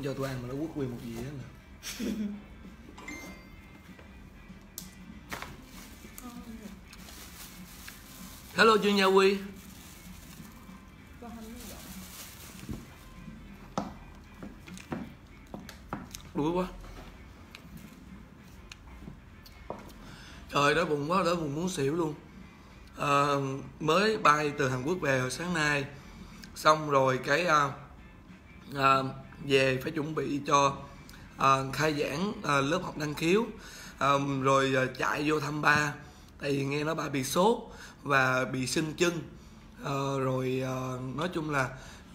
cho tôi ăn mà nó quất nguyên một dĩa nè. Hello Trương Gia Huy. Đuối quá. Trời, đói bụng quá, đói bụng muốn xỉu luôn. Mới bay từ Hàn Quốc về hồi sáng nay. Xong rồi cái về phải chuẩn bị cho khai giảng lớp học năng khiếu. Rồi chạy vô thăm ba. Tại vì nghe nói ba bị sốt và bị sưng chân. Rồi nói chung là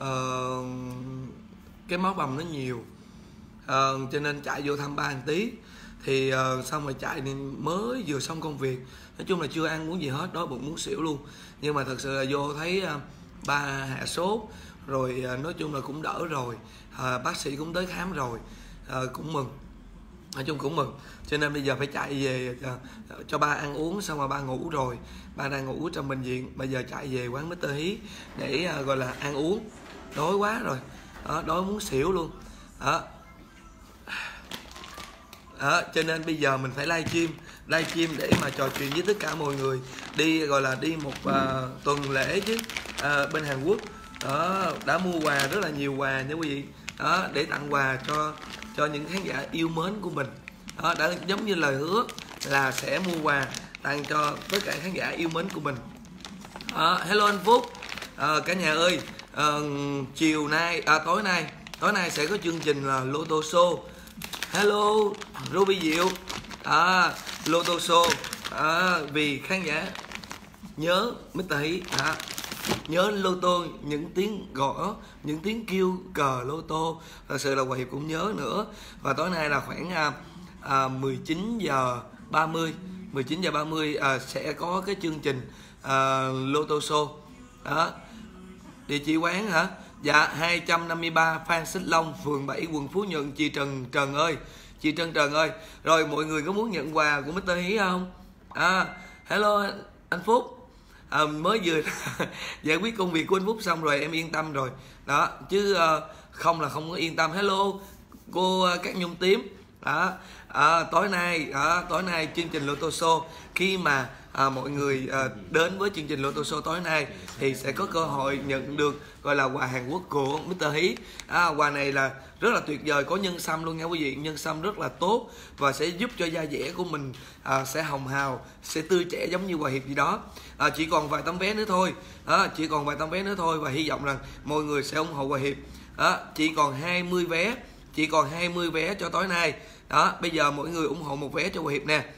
cái máu bầm nó nhiều. Cho nên chạy vô thăm ba một tí. Thì xong rồi chạy thì mới vừa xong công việc. Nói chung là chưa ăn uống gì hết, đói bụng muốn xỉu luôn. Nhưng mà thật sự là vô thấy ba hạ sốt. Rồi nói chung là cũng đỡ rồi. Bác sĩ cũng tới khám rồi. Cũng mừng. Nói chung cũng mừng. Cho nên bây giờ phải chạy về cho ba ăn uống. Xong rồi ba ngủ rồi. Ba đang ngủ trong bệnh viện. Bây giờ chạy về quán Mr. Hí để gọi là ăn uống. Đói quá rồi. Đói muốn xỉu luôn. Cho nên bây giờ mình phải livestream để mà trò chuyện với tất cả mọi người. Đi gọi là đi một tuần lễ chứ. Bên Hàn Quốc đã mua quà, rất là nhiều quà nha quý vị. Để tặng quà cho những khán giả yêu mến của mình. Đã giống như lời hứa là sẽ mua quà tặng cho tất cả khán giả yêu mến của mình. Hello anh Phúc. Cả nhà ơi, tối nay sẽ có chương trình là Lotto Show. Hello Ruby Diệu. Lotto Show. Vì khán giả nhớ Mr. Hí, nhớ Lotto, những tiếng gõ, những tiếng kêu cờ Lotto. Thật sự là Hòa Hiệp cũng nhớ nữa. Và tối nay là khoảng 19h30 sẽ có cái chương trình Lotto Show. Địa chỉ quán hả? Dạ 253 Phan Xích Long, phường 7, quận Phú Nhuận. Chị Trần ơi, chị Trần ơi. Rồi mọi người có muốn nhận quà của Mr. Hí không? Hello anh Phúc. Mới vừa giải quyết công việc của anh Phúc xong rồi, em yên tâm rồi. Đó, chứ không là không có yên tâm. Hello cô Cát Nhung Tím. Tối nay chương trình Lotto Show. Khi mà mọi người đến với chương trình Lotto Show tối nay thì sẽ có cơ hội nhận được gọi là quà Hàn Quốc của Mr. Hí. Quà này là rất là tuyệt vời, có nhân sâm luôn nha quý vị. Nhân sâm rất là tốt và sẽ giúp cho da dẻ của mình sẽ hồng hào, sẽ tươi trẻ giống như Hòa Hiệp gì đó. Chỉ còn vài tấm vé nữa thôi. Và hy vọng rằng mọi người sẽ ủng hộ Hòa Hiệp. Chỉ còn 20 vé cho tối nay. Bây giờ mỗi người ủng hộ một vé cho Hòa Hiệp nè.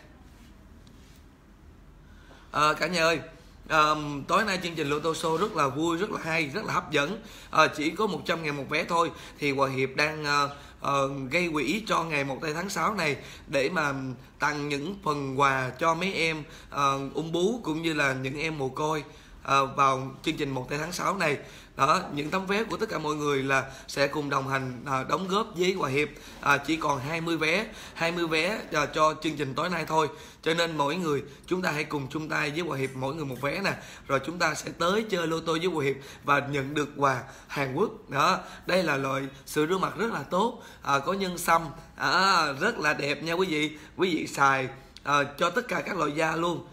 Cả nhà ơi, tối nay chương trình Lotto Show rất là vui, rất là hay, rất là hấp dẫn. Chỉ có 100.000 một vé thôi. Thì Hòa Hiệp đang gây quỹ cho ngày 1 tháng 6 này để mà tặng những phần quà cho mấy em ung bú cũng như là những em mồ côi vào chương trình 1 tháng 6 này. Những tấm vé của tất cả mọi người là sẽ cùng đồng hành đóng góp với Hòa Hiệp. Chỉ còn 20 vé cho chương trình tối nay thôi. Cho nên mỗi người chúng ta hãy cùng chung tay với Hòa Hiệp, mỗi người một vé nè. Rồi chúng ta sẽ tới chơi Lotto với Hòa Hiệp và nhận được quà Hàn Quốc. Đây là loại sữa rửa mặt rất là tốt, có nhân sâm, rất là đẹp nha quý vị. Quý vị xài cho tất cả các loại da luôn.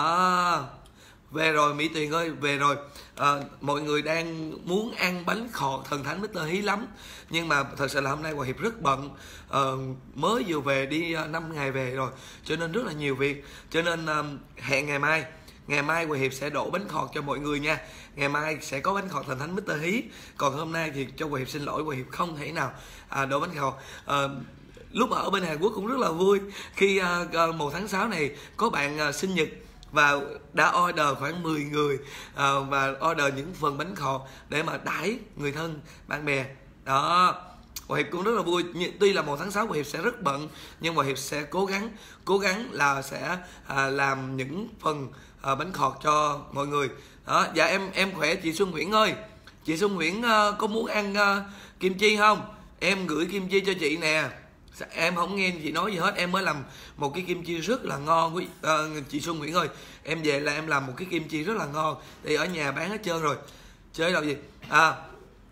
Về rồi Mỹ Tuyền ơi, về rồi. Mọi người đang muốn ăn bánh khọt thần thánh Mr. Hí lắm. Nhưng mà thật sự là hôm nay Hòa Hiệp rất bận. Mới vừa về, đi 5 ngày về rồi, cho nên rất là nhiều việc. Cho nên hẹn ngày mai. Ngày mai Hòa Hiệp sẽ đổ bánh khọt cho mọi người nha. Ngày mai sẽ có bánh khọt thần thánh Mr. Hí. Còn hôm nay thì cho Hòa Hiệp xin lỗi, Hòa Hiệp không thể nào đổ bánh khọt. Lúc ở bên Hàn Quốc cũng rất là vui. Khi 1 tháng 6 này có bạn sinh nhật và đã order khoảng 10 người và order những phần bánh khọt để mà đãi người thân, bạn bè. Hòa Hiệp cũng rất là vui. Tuy là 1 tháng 6 Hòa Hiệp sẽ rất bận, nhưng Hòa Hiệp sẽ cố gắng là sẽ làm những phần bánh khọt cho mọi người. Dạ em khỏe chị Xuân Nguyễn ơi. Chị Xuân Nguyễn có muốn ăn kim chi không? Em gửi kim chi cho chị nè. Em không nghe chị nói gì hết. Em mới làm một cái kim chi rất là ngon chị Xuân Nguyễn ơi. Em về là em làm một cái kim chi rất là ngon. Thì ở nhà bán hết trơn rồi. Chơi đâu gì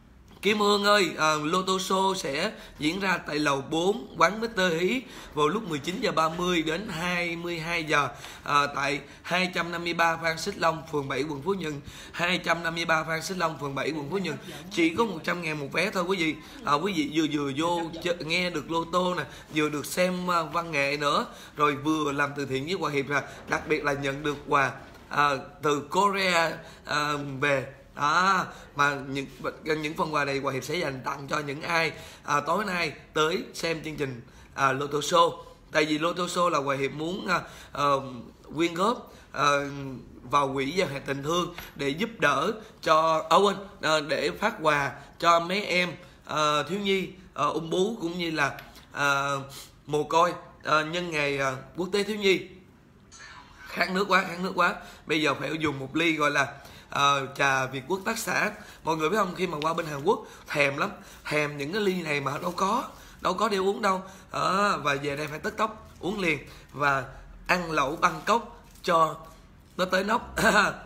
Kim Hương ơi, Lô tô show sẽ diễn ra tại lầu 4 quán Mr. Hí vào lúc 19h30 đến 22 giờ tại 253 Phan Xích Long, phường 7, quận Phú Nhuận. 253 Phan Xích Long, phường 7, quận Phú Nhuận. Chỉ có 100.000 một vé thôi quý vị. Quý vị vừa vô nghe được lô tô nè, vừa được xem văn nghệ nữa, rồi vừa làm từ thiện với Hòa Hiệp, đặc biệt là nhận được quà từ Korea về. Mà những phần quà này Hòa Hiệp sẽ dành tặng cho những ai tối nay tới xem chương trình Lô tô show. Tại vì Lô tô show là Hòa Hiệp muốn quyên góp vào quỹ gieo hạt tình thương để giúp đỡ cho để phát quà cho mấy em thiếu nhi ung bú cũng như là mồ côi nhân ngày quốc tế thiếu nhi. Khát nước quá. Bây giờ phải dùng một ly gọi là trà Việt Quốc tác xã. Mọi người biết không, khi mà qua bên Hàn Quốc thèm lắm, thèm những cái ly này mà đâu có để uống đâu. Và về đây phải tức tốc uống liền và ăn lẩu Bangkok cho nó tới nóc.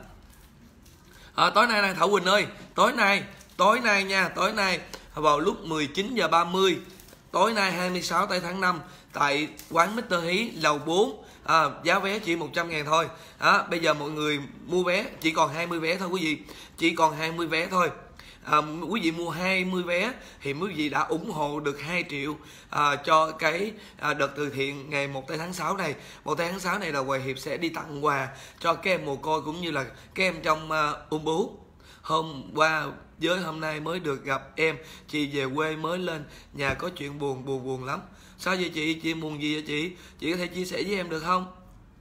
Tối nay Thảo Quỳnh ơi, tối nay nha, tối nay vào lúc 19h30 tối nay 26 tháng 5 tại quán Mr. Hí lầu 4. Giá vé chỉ 100.000 thôi. Bây giờ mọi người mua vé chỉ còn 20 vé thôi quý vị, chỉ còn 20 vé thôi. Quý vị mua 20 vé thì quý vị đã ủng hộ được 2 triệu cho cái đợt từ thiện ngày 1 tháng 6 này. 1 tháng 6 này là Hòa Hiệp sẽ đi tặng quà cho các em mồ côi cũng như là các em trong ung bú. Hôm qua với hôm nay mới được gặp em, chị về quê mới lên nhà có chuyện buồn lắm. Sao vậy chị buồn gì vậy chị? Chị có thể chia sẻ với em được không?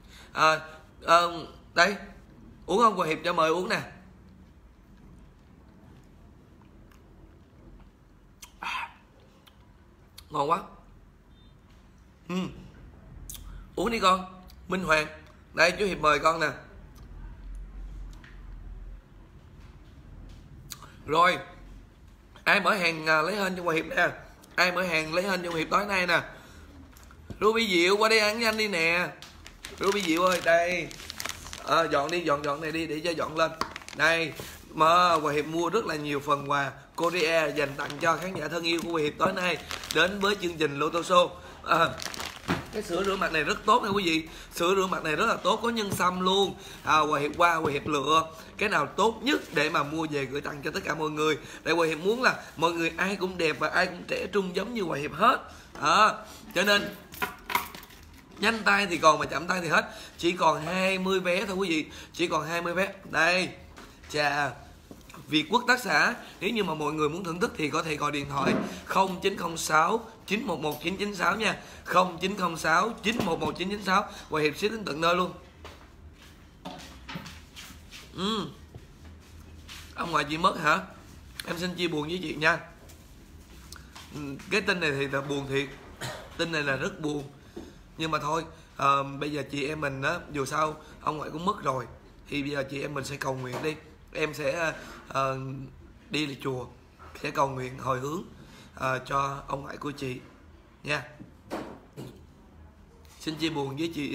Đây, uống không? Hòa Hiệp cho mời uống nè. Ngon quá. Uống đi con. Minh Hoàng, đây chú Hiệp mời con nè. Rồi, ai mở hàng lấy hên cho Hòa Hiệp nè. Ai mở hàng lấy hên cho Hòa Hiệp tối nay nè. Ruby Diệu qua đây ăn nhanh đi nè. Ruby Diệu ơi, đây. Dọn đi, dọn này đi để cho dọn lên. Đây, mà Hòa Hiệp mua rất là nhiều phần quà Korea dành tặng cho khán giả thân yêu của Hòa Hiệp tối nay đến với chương trình Lô tô show. Cái sữa rửa mặt này rất tốt nha quý vị. Sữa rửa mặt này rất là tốt, có nhân sâm luôn. Hòa Hiệp qua Hòa Hiệp lựa cái nào tốt nhất để mà mua về gửi tặng cho tất cả mọi người. Để Hòa Hiệp muốn là mọi người ai cũng đẹp và ai cũng trẻ trung giống như Hòa Hiệp hết. Cho nên nhanh tay thì còn mà chậm tay thì hết. Chỉ còn 20 vé thôi quý vị, chỉ còn 20 vé. Đây, trà Việt Quốc tác xã. Nếu như mà mọi người muốn thưởng thức thì có thể gọi điện thoại 0906 911 996 nha. 0906 911 996. Hòa Hiệp ship đến tận nơi luôn. Ông ngoại chị mất hả? Em xin chia buồn với chị nha. Cái tin này thì là buồn thiệt. Tin này là rất buồn. Nhưng mà thôi, bây giờ chị em mình á, dù sao ông ngoại cũng mất rồi thì bây giờ chị em mình sẽ cầu nguyện đi. Em sẽ đi lên chùa, sẽ cầu nguyện hồi hướng cho ông ngoại của chị nha. Xin chia buồn với chị.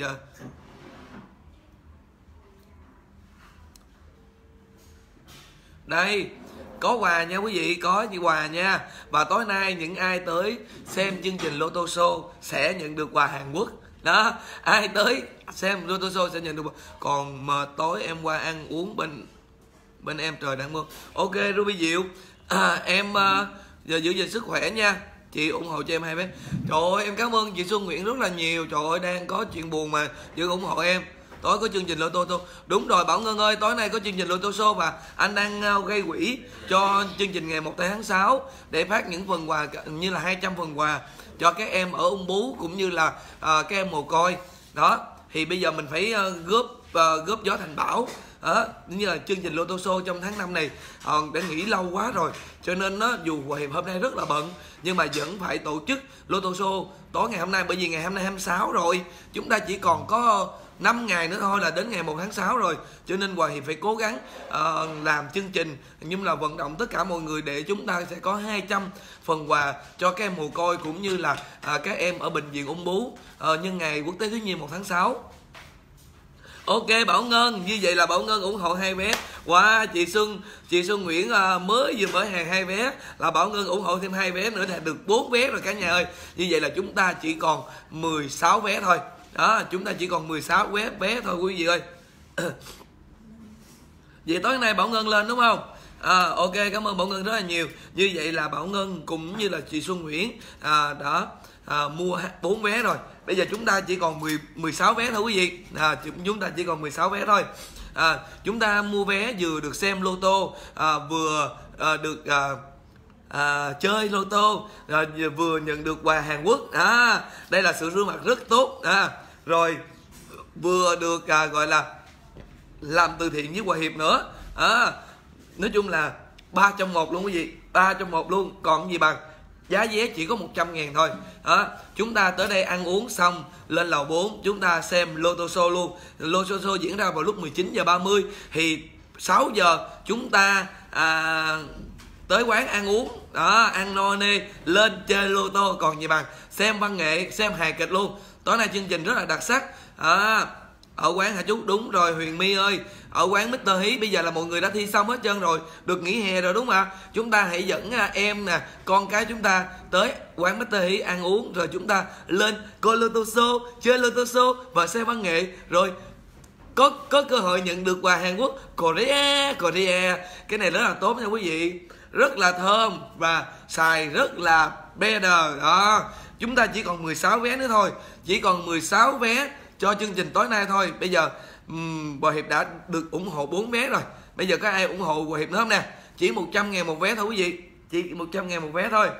Đây, có quà nha quý vị, có quà nha. Và tối nay những ai tới xem chương trình Lô tô show sẽ nhận được quà Hàn Quốc. Đó, ai tới xem Lô tô show sẽ nhận được quà. Còn mà tối em qua ăn uống bên em trời đang mưa. Ok Ruby Diệu, em giờ giữ gìn sức khỏe nha. Chị ủng hộ cho em 2 vé. Trời ơi em cảm ơn chị Xuân Nguyễn rất là nhiều. Trời ơi đang có chuyện buồn mà vẫn ủng hộ em. Tối có chương trình Lô tô. Đúng rồi Bảo Ngân ơi, tối nay có chương trình Lô tô show và anh đang gây quỹ cho chương trình ngày 1 tháng 6 để phát những phần quà như là 200 phần quà cho các em ở ung bú cũng như là các em mồ côi. Đó, thì bây giờ mình phải góp gió thành bão. Như là chương trình Lô tô show trong tháng 5 này đã nghỉ lâu quá rồi, cho nên dù Hòa Hiệp hôm nay rất là bận nhưng mà vẫn phải tổ chức Lô tô show tối ngày hôm nay, bởi vì ngày hôm nay 26 rồi, chúng ta chỉ còn có 5 ngày nữa thôi là đến ngày 1 tháng 6 rồi, cho nên Hòa Hiệp phải cố gắng làm chương trình nhưng là vận động tất cả mọi người để chúng ta sẽ có 200 phần quà cho các em mồ côi cũng như là các em ở bệnh viện ung bú nhân ngày quốc tế thiếu nhi 1 tháng 6. Ok Bảo Ngân, như vậy là Bảo Ngân ủng hộ 2 vé. Wow, chị Xuân Nguyễn mới vừa mở hàng 2 vé, là Bảo Ngân ủng hộ thêm 2 vé nữa là được 4 vé rồi cả nhà ơi. Như vậy là chúng ta chỉ còn 16 vé thôi. Đó, chúng ta chỉ còn 16 vé thôi quý vị ơi. Vậy tối nay Bảo Ngân lên đúng không? Ok, cảm ơn Bảo Ngân rất là nhiều. Như vậy là Bảo Ngân cũng như là chị Xuân Nguyễn đã mua 4 vé rồi. Bây giờ chúng ta chỉ còn 16 vé thôi quý vị. Chúng ta chỉ còn 16 vé thôi. Chúng ta mua vé vừa được xem lô tô, vừa được chơi lô tô, vừa nhận được quà Hàn Quốc. Đây là sự rửa mặt rất tốt. Rồi vừa được gọi là làm từ thiện với Hòa Hiệp nữa. Nói chung là 3 trong 1 luôn quý vị, 3 trong 1 luôn. Còn gì bằng, giá vé chỉ có 100.000 thôi. Chúng ta tới đây ăn uống xong lên lầu 4 chúng ta xem Lotto Show luôn. Lotto Show diễn ra vào lúc 19h30, thì 6 giờ chúng ta tới quán ăn uống, ăn no nê, lên chơi lô tô. Còn gì bằng, xem văn nghệ, xem hài kịch luôn. Tối nay chương trình rất là đặc sắc. Ở quán hả chú? Đúng rồi Huyền My ơi, ở quán Mr. Hí. Bây giờ là mọi người đã thi xong hết trơn rồi, được nghỉ hè rồi đúng không ạ? Chúng ta hãy dẫn em nè, con cái chúng ta tới quán Mr. Hí ăn uống, rồi chúng ta lên coi Lotto Show, chơi Lotto Show và xem văn nghệ, rồi có cơ hội nhận được quà Hàn Quốc, Korea. Cái này rất là tốt nha quý vị, rất là thơm và xài rất là better đó. Chúng ta chỉ còn 16 vé nữa thôi, chỉ còn 16 vé cho chương trình tối nay thôi. Bây giờ Hòa Hiệp đã được ủng hộ 4 vé rồi. Bây giờ có ai ủng hộ Hòa Hiệp nữa không nè? Chỉ 100.000 một vé thôi quý vị, chỉ 100.000 một vé thôi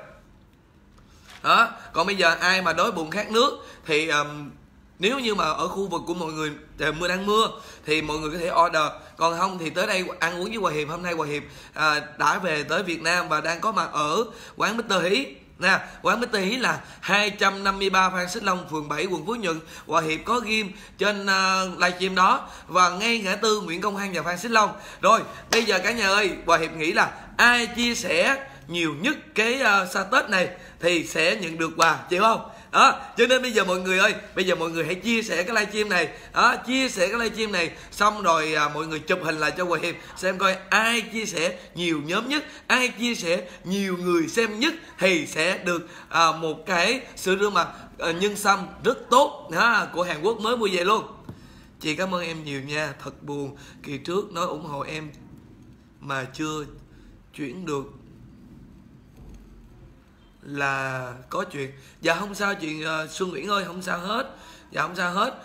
đó. Còn bây giờ ai mà đói bụng khát nước thì nếu như mà ở khu vực của mọi người mưa đang mưa thì mọi người có thể order. Còn không thì tới đây ăn uống với Hòa Hiệp. Hôm nay Hòa Hiệp đã về tới Việt Nam và đang có mặt ở quán Mr. Hí nè. Quán Mr. Hí là 253 Phan Xích Long, phường 7, quận Phú Nhuận. Hòa Hiệp có ghim trên livestream đó, và ngay ngã tư Nguyễn Công Hoan và Phan Xích Long. Rồi bây giờ cả nhà ơi, Hòa Hiệp nghĩ là ai chia sẻ nhiều nhất cái Tết này thì sẽ nhận được quà, chịu không? Cho nên bây giờ mọi người ơi, bây giờ mọi người hãy chia sẻ cái livestream này, chia sẻ cái livestream này xong rồi mọi người chụp hình lại cho Hòa Hiệp xem coi ai chia sẻ nhiều nhóm nhất, ai chia sẻ nhiều người xem nhất thì sẽ được một cái sự rửa mặt nhân sâm rất tốt của Hàn Quốc mới mua về luôn. Chị cảm ơn em nhiều nha, thật buồn kỳ trước nói ủng hộ em mà chưa chuyển được là có chuyện. Dạ không sao chị Xuân Nguyễn ơi, không sao hết. Dạ không sao hết.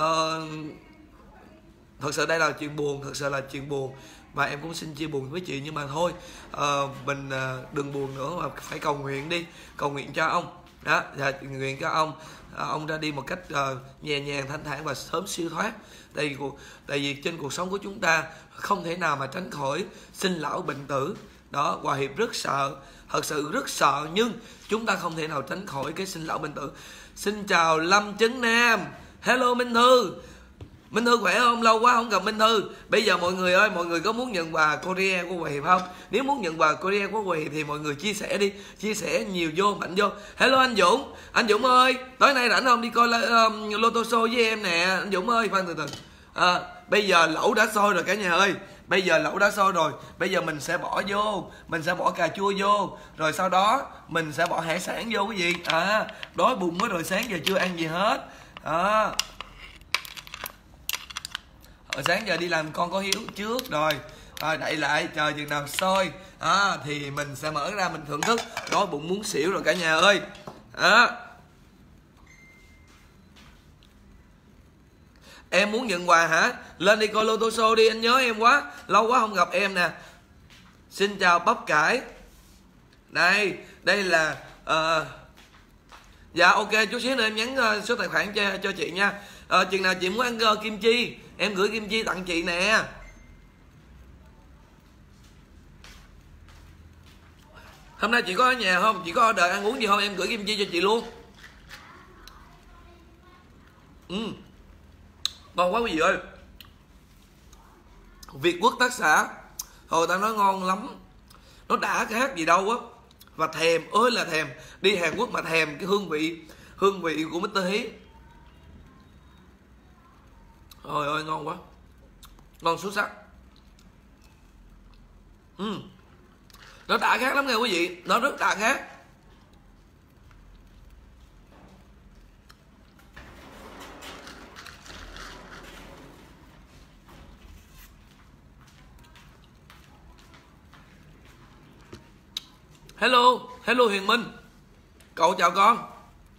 Thật sự đây là chuyện buồn, thật sự là chuyện buồn, và em cũng xin chia buồn với chị. Nhưng mà thôi, mình đừng buồn nữa mà phải cầu nguyện đi, cầu nguyện cho ông đó. Dạ, nguyện cho ông ra đi một cách nhẹ nhàng, thanh thản và sớm siêu thoát. Tại vì trên cuộc sống của chúng ta không thể nào mà tránh khỏi sinh lão bệnh tử đó. Hòa Hiệp rất sợ, thật sự rất sợ, nhưng chúng ta không thể nào tránh khỏi cái sinh lão bệnh tử. Xin chào Lâm Trấn Nam, hello Minh Thư. Minh Thư khỏe không? Lâu quá không gặp Minh Thư. Bây giờ mọi người ơi, mọi người có muốn nhận quà Korea của Hòa Hiệp không? Nếu muốn nhận quà Korea của Hòa Hiệp thì mọi người chia sẻ đi, chia sẻ nhiều vô, mạnh vô. Hello anh Dũng, anh Dũng ơi, tối nay rảnh không? Đi coi Lotto Show với em nè. Anh Dũng ơi, khoan từ từ. Bây giờ lẩu đã sôi rồi cả nhà ơi. Bây giờ lẩu đã sôi rồi, bây giờ mình sẽ bỏ vô, mình sẽ bỏ cà chua vô, rồi sau đó mình sẽ bỏ hải sản vô quý vị. Đói bụng mới rồi, sáng giờ chưa ăn gì hết. Sáng giờ đi làm con có hiếu trước rồi, đậy lại chờ chừng nào sôi thì mình sẽ mở ra mình thưởng thức. Đói bụng muốn xỉu rồi cả nhà ơi. Em muốn nhận quà hả? Lên đi coi Lotto Show đi, anh nhớ em quá, lâu quá không gặp em nè. Xin chào bắp cải. Đây là dạ ok, chút xíu nữa em nhắn số tài khoản cho chị nha. Chừng nào chị muốn ăn kim chi, em gửi kim chi tặng chị nè. Hôm nay chị có ở nhà không? Chị có order ăn uống gì không? Em gửi kim chi cho chị luôn. Ngon quá quý vị ơi. Việt Quốc tác xã, hồi ta nói ngon lắm, nó đã cái khác gì đâu á. Và thèm ơi là thèm, đi Hàn Quốc mà thèm cái hương vị của Mr. Hí. Trời ơi ngon quá, ngon xuất sắc. Nó đã khác lắm nha quý vị, nó rất đã khác. Hello, hello Huyền Minh, cậu chào con.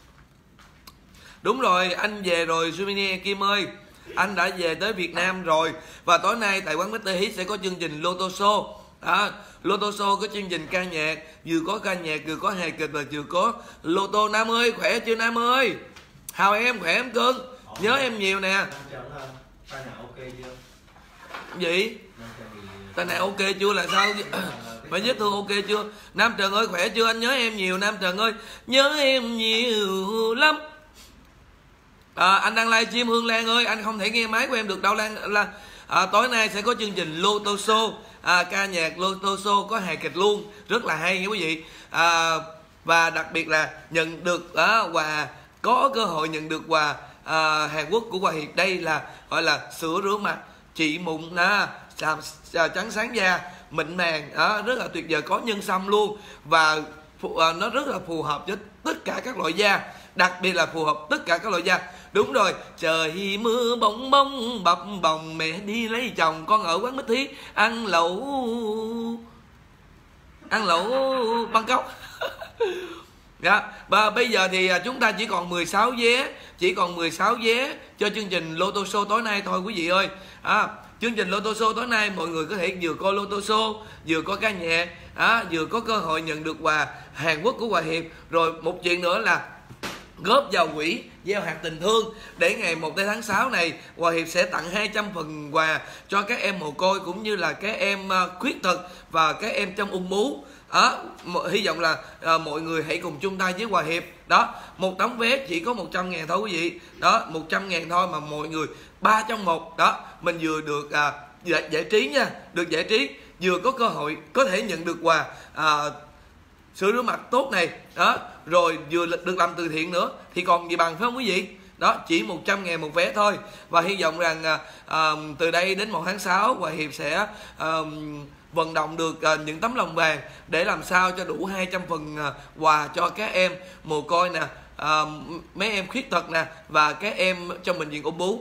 Đúng rồi, anh về rồi Sumini Kim ơi, anh đã về tới Việt Nam rồi. Và tối nay tại quán Mr. Hit sẽ có chương trình Lotto Show. Lotto Show có chương trình ca nhạc, vừa có ca nhạc, vừa có hài kịch và vừa có Lotto. Nam ơi, khỏe chưa Nam ơi? Hào em, khỏe em cưng, nhớ em nhiều nè. Tai nạn ok chưa? Gì? Tai nạn ok chưa là sao? Phải vết thương ok chưa? Nam Trần ơi khỏe chưa? Anh nhớ em nhiều Nam Trần ơi, nhớ em nhiều lắm. Anh đang live stream Hương Lan ơi, anh không thể nghe máy của em được đâu Lan. Tối nay sẽ có chương trình Lotto Show, ca nhạc Lotto Show, có hài kịch luôn, rất là hay nha quý vị. Và đặc biệt là nhận được quà, có cơ hội nhận được quà Hàn Quốc của Hòa Hiệp. Đây là gọi là sữa rửa mặt trị mụn trắng sáng da mịn màng, rất là tuyệt vời, có nhân sâm luôn. Và nó rất là phù hợp với tất cả các loại da, đặc biệt là phù hợp tất cả các loại da. Đúng rồi, trời mưa bông bông bập bồng, mẹ đi lấy chồng, con ở quán Mít Thí ăn lẩu Bangkok. Và bây giờ thì chúng ta chỉ còn 16 vé cho chương trình Lotto Show tối nay thôi quý vị ơi. Chương trình Lotto Show tối nay mọi người có thể vừa coi Lotto Show, vừa có ca nhạc, vừa có cơ hội nhận được quà Hàn Quốc của Hòa Hiệp. Rồi một chuyện nữa là góp vào quỹ gieo hạt tình thương, để ngày 1 tháng 6 này Hòa Hiệp sẽ tặng 200 phần quà cho các em mồ côi cũng như là các em khuyết tật và các em trong ung bướu. Hy vọng là mọi người hãy cùng chung tay với Hòa Hiệp. Đó, một tấm vé chỉ có 100.000 thôi quý vị. Đó, 100.000 thôi mà mọi người 3 trong 1. Đó, mình vừa được giải trí nha, được giải trí, vừa có cơ hội có thể nhận được quà sữa rửa mặt tốt này. Đó, rồi vừa được làm từ thiện nữa thì còn gì bằng, phải không quý vị? Đó, chỉ 100.000 một vé thôi. Và hy vọng rằng từ đây đến 1 tháng 6 Hòa Hiệp sẽ vận động được những tấm lòng vàng để làm sao cho đủ 200 phần quà cho các em mồ côi nè, mấy em khuyết tật nè, và các em trong bệnh viện ung bướu.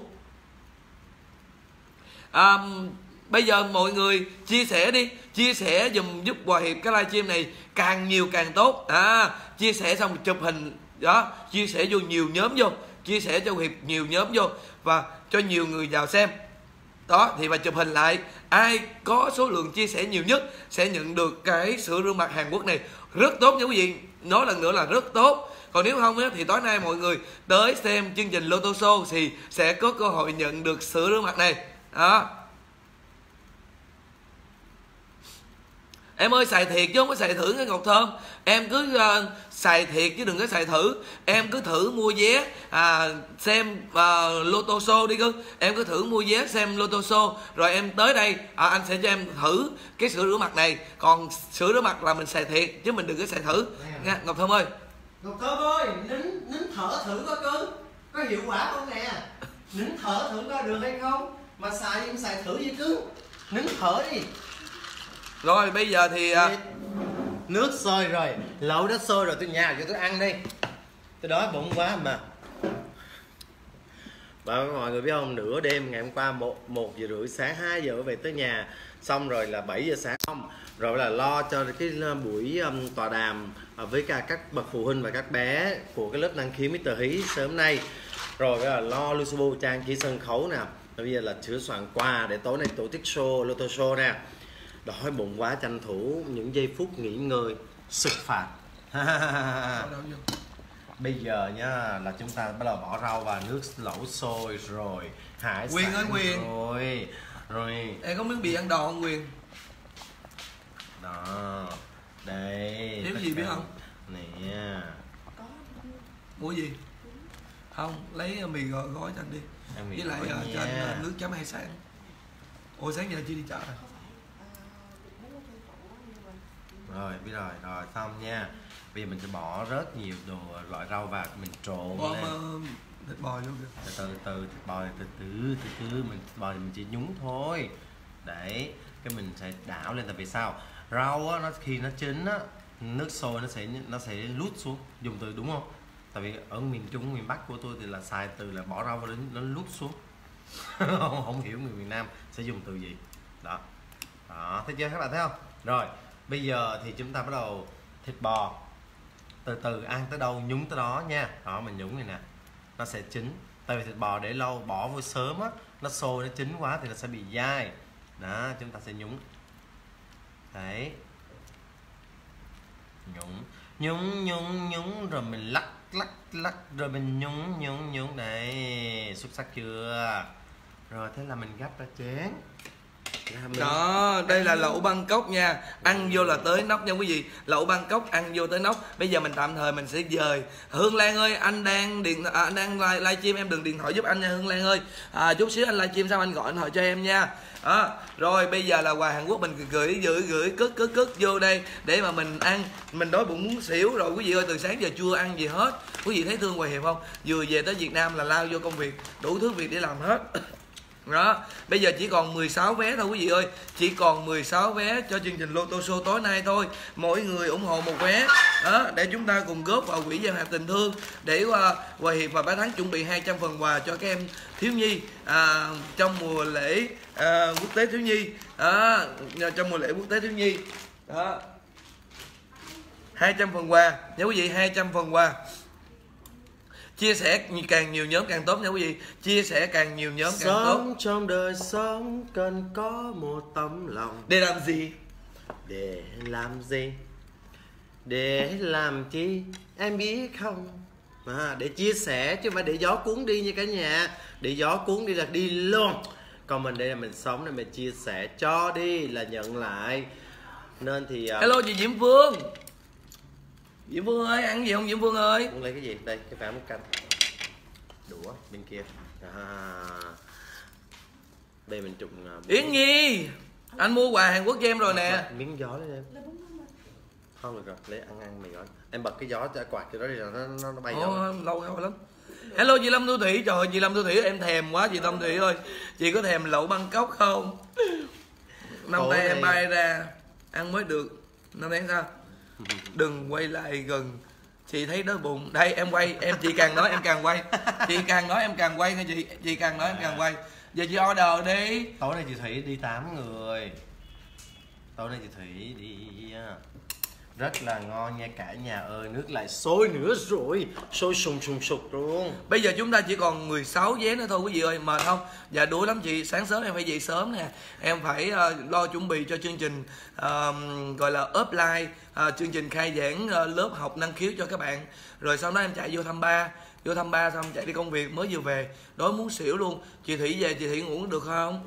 Bây giờ mọi người chia sẻ đi, chia sẻ giúp Hòa Hiệp cái livestream này càng nhiều càng tốt. Chia sẻ xong chụp hình đó, chia sẻ vô nhiều nhóm vô, chia sẻ cho Hòa Hiệp nhiều nhóm vô và cho nhiều người vào xem. Đó thì mà chụp hình lại, ai có số lượng chia sẻ nhiều nhất sẽ nhận được cái sữa rửa mặt Hàn Quốc này. Rất tốt nha quý vị, nói lần nữa là rất tốt. Còn nếu không thì tối nay mọi người tới xem chương trình Lotto Show thì sẽ có cơ hội nhận được sữa rửa mặt này. Đó. Em ơi xài thiệt chứ không có xài thử cái Ngọc Thơm. Em cứ xài thiệt chứ đừng có xài thử. Em cứ thử mua vé xem Lotto Show đi cưng. Em cứ thử mua vé xem Lotto Show, rồi em tới đây anh sẽ cho em thử cái sữa rửa mặt này. Còn sữa rửa mặt là mình xài thiệt chứ mình đừng có xài thử nha Ngọc Thơm ơi. Ngọc Thơm ơi, nín thở thử coi cưng, có hiệu quả không nè? Nín thở thử coi được hay không? Mà xài em xài thử với cưng. Nín thở đi. Rồi bây giờ thì nước sôi rồi, lẩu đã sôi rồi, tôi nhào cho tôi ăn đi. Tôi đói bụng quá mà. Và mọi người biết không, nửa đêm ngày hôm qua 1 giờ rưỡi sáng, 2 giờ về tới nhà, xong rồi là 7 giờ sáng xong, rồi là lo cho cái buổi tọa đàm với các bậc phụ huynh và các bé của cái lớp năng khiếu Mr. Hí sớm nay. Rồi là lo Lusubu trang trí sân khấu nè. Bây giờ là sửa soạn quà để tối nay tổ chức show Lotto Show nè. Đói bụng quá, tranh thủ những giây phút nghỉ ngơi sực phạt. Bây giờ nhá là chúng ta bắt đầu bỏ rau vào, nước lẩu sôi rồi, hải Quyền sản ơi Quyền rồi em có miếng bì ăn đòn không Quyền? Đó, đây Thiếu gì biết không? Nè. Mua gì? Không, lấy mì gói cho anh đi. Với lại cho anh nước chấm hải sản. Ôi sáng giờ chưa đi chợ rồi. Rồi biết rồi, rồi xong nha. Bây giờ mình sẽ bỏ rất nhiều đồ loại rau vào, mình trộn lên. thịt bò vô kìa. Từ từ thịt bò từ từ mình thịt bò thì mình chỉ nhúng thôi. Đấy, cái mình sẽ đảo lên. Tại vì sao? Rau á, nó khi nó chín á, nước sôi nó sẽ lút xuống. Dùng từ đúng không? Tại vì ở miền Trung, miền Bắc của tôi thì là xài từ là bỏ rau vào đến nó lút xuống. không hiểu người miền Nam sẽ dùng từ gì. Đó. Đó, thấy chưa các bạn thấy không? Rồi, bây giờ thì chúng ta bắt đầu thịt bò từ từ ăn tới đâu nhúng tới đó nha. Đó, mình nhúng này nè, nó sẽ chín. Tại vì thịt bò để lâu bỏ vô sớm á, nó sôi nó chín quá thì nó sẽ bị dai. Đó, chúng ta sẽ nhúng. Đấy, nhúng rồi mình lắc rồi mình nhúng đấy, xuất sắc chưa? Rồi thế là mình gắp ra chén. Đó, đây là lẩu Bangkok nha. Ăn vô là tới nóc nha quý vị. Lẩu Bangkok ăn vô tới nóc. Bây giờ mình tạm thời mình sẽ dời. Hương Lan ơi, anh đang anh đang livestream, em đừng điện thoại giúp anh nha Hương Lan ơi. Chút xíu anh livestream xong anh gọi điện thoại cho em nha. Rồi bây giờ là quà Hàn Quốc mình gửi cất vô đây để mà mình ăn. Mình đói bụng muốn xỉu rồi quý vị ơi, từ sáng giờ chưa ăn gì hết. Quý vị thấy thương Hòa Hiệp không? Vừa về tới Việt Nam là lao vô công việc, đủ thứ việc để làm hết. Đó, bây giờ chỉ còn 16 vé thôi quý vị ơi. Chỉ còn 16 vé cho chương trình Lô Tô Show tối nay thôi. Mỗi người ủng hộ một vé đó, để chúng ta cùng góp vào quỹ gieo hạt tình thương. Để Hòa Hiệp và Bá Thắng chuẩn bị 200 phần quà cho các em thiếu nhi trong mùa lễ quốc tế thiếu nhi. Trong mùa lễ quốc tế thiếu nhi đó, 200 phần quà nha quý vị, 200 phần quà. Chia sẻ càng nhiều nhóm càng tốt nha quý vị. Chia sẻ càng nhiều nhóm càng tốt. Sống trong đời sống cần có một tấm lòng. Để làm gì? Để làm gì? Để làm chi? Em biết không? Để chia sẻ chứ không phải để gió cuốn đi nha cả nhà. Để gió cuốn đi là đi luôn. Còn mình đây là mình sống để mình chia sẻ, cho đi là nhận lại. Nên thì hello chị Diễm Phương. Diễm Phương ơi, ăn gì không Diễm Phương ơi? Muốn lấy cái gì? Đây, cái phản muối canh. Đũa bên kia. Đây mình trụng Yến Nhi, anh mua quà Hàn Quốc cho em rồi nè. Miếng gió lên em. Không được rồi, lấy ăn mì gói. Em bật cái gió cho quạt cho đó đi là nó bay vô. Lâu lắm. Hello chị Lâm Thu Thủy, trời ơi chị Lâm Thu Thủy em thèm quá chị Lâm Thu Thủy ơi. Chị có thèm lẩu Bangkok không? Năm tay em bay ra ăn mới được. Năm nay sao? Đừng quay lại gần, chị thấy đói bụng. Đây em quay, chị càng nói em càng quay. Chị càng nói em càng quay nha chị càng nói em càng quay. Giờ chị order đi. Tối nay chị Thủy đi 8 người. Tối nay chị Thủy đi rất là ngon nha cả nhà ơi. Nước lại sôi nữa rồi, sôi sùng sục luôn. Bây giờ chúng ta chỉ còn 16 vé nữa thôi quý vị ơi. Mệt không? Dạ đuổi lắm chị. Sáng sớm em phải dậy sớm nè. Em phải lo chuẩn bị cho chương trình gọi là offline, chương trình khai giảng lớp học năng khiếu cho các bạn. Rồi sau đó em chạy vô thăm ba xong chạy đi công việc, mới vừa về đói muốn xỉu luôn. Chị Thủy về, chị Thủy ngủ được không?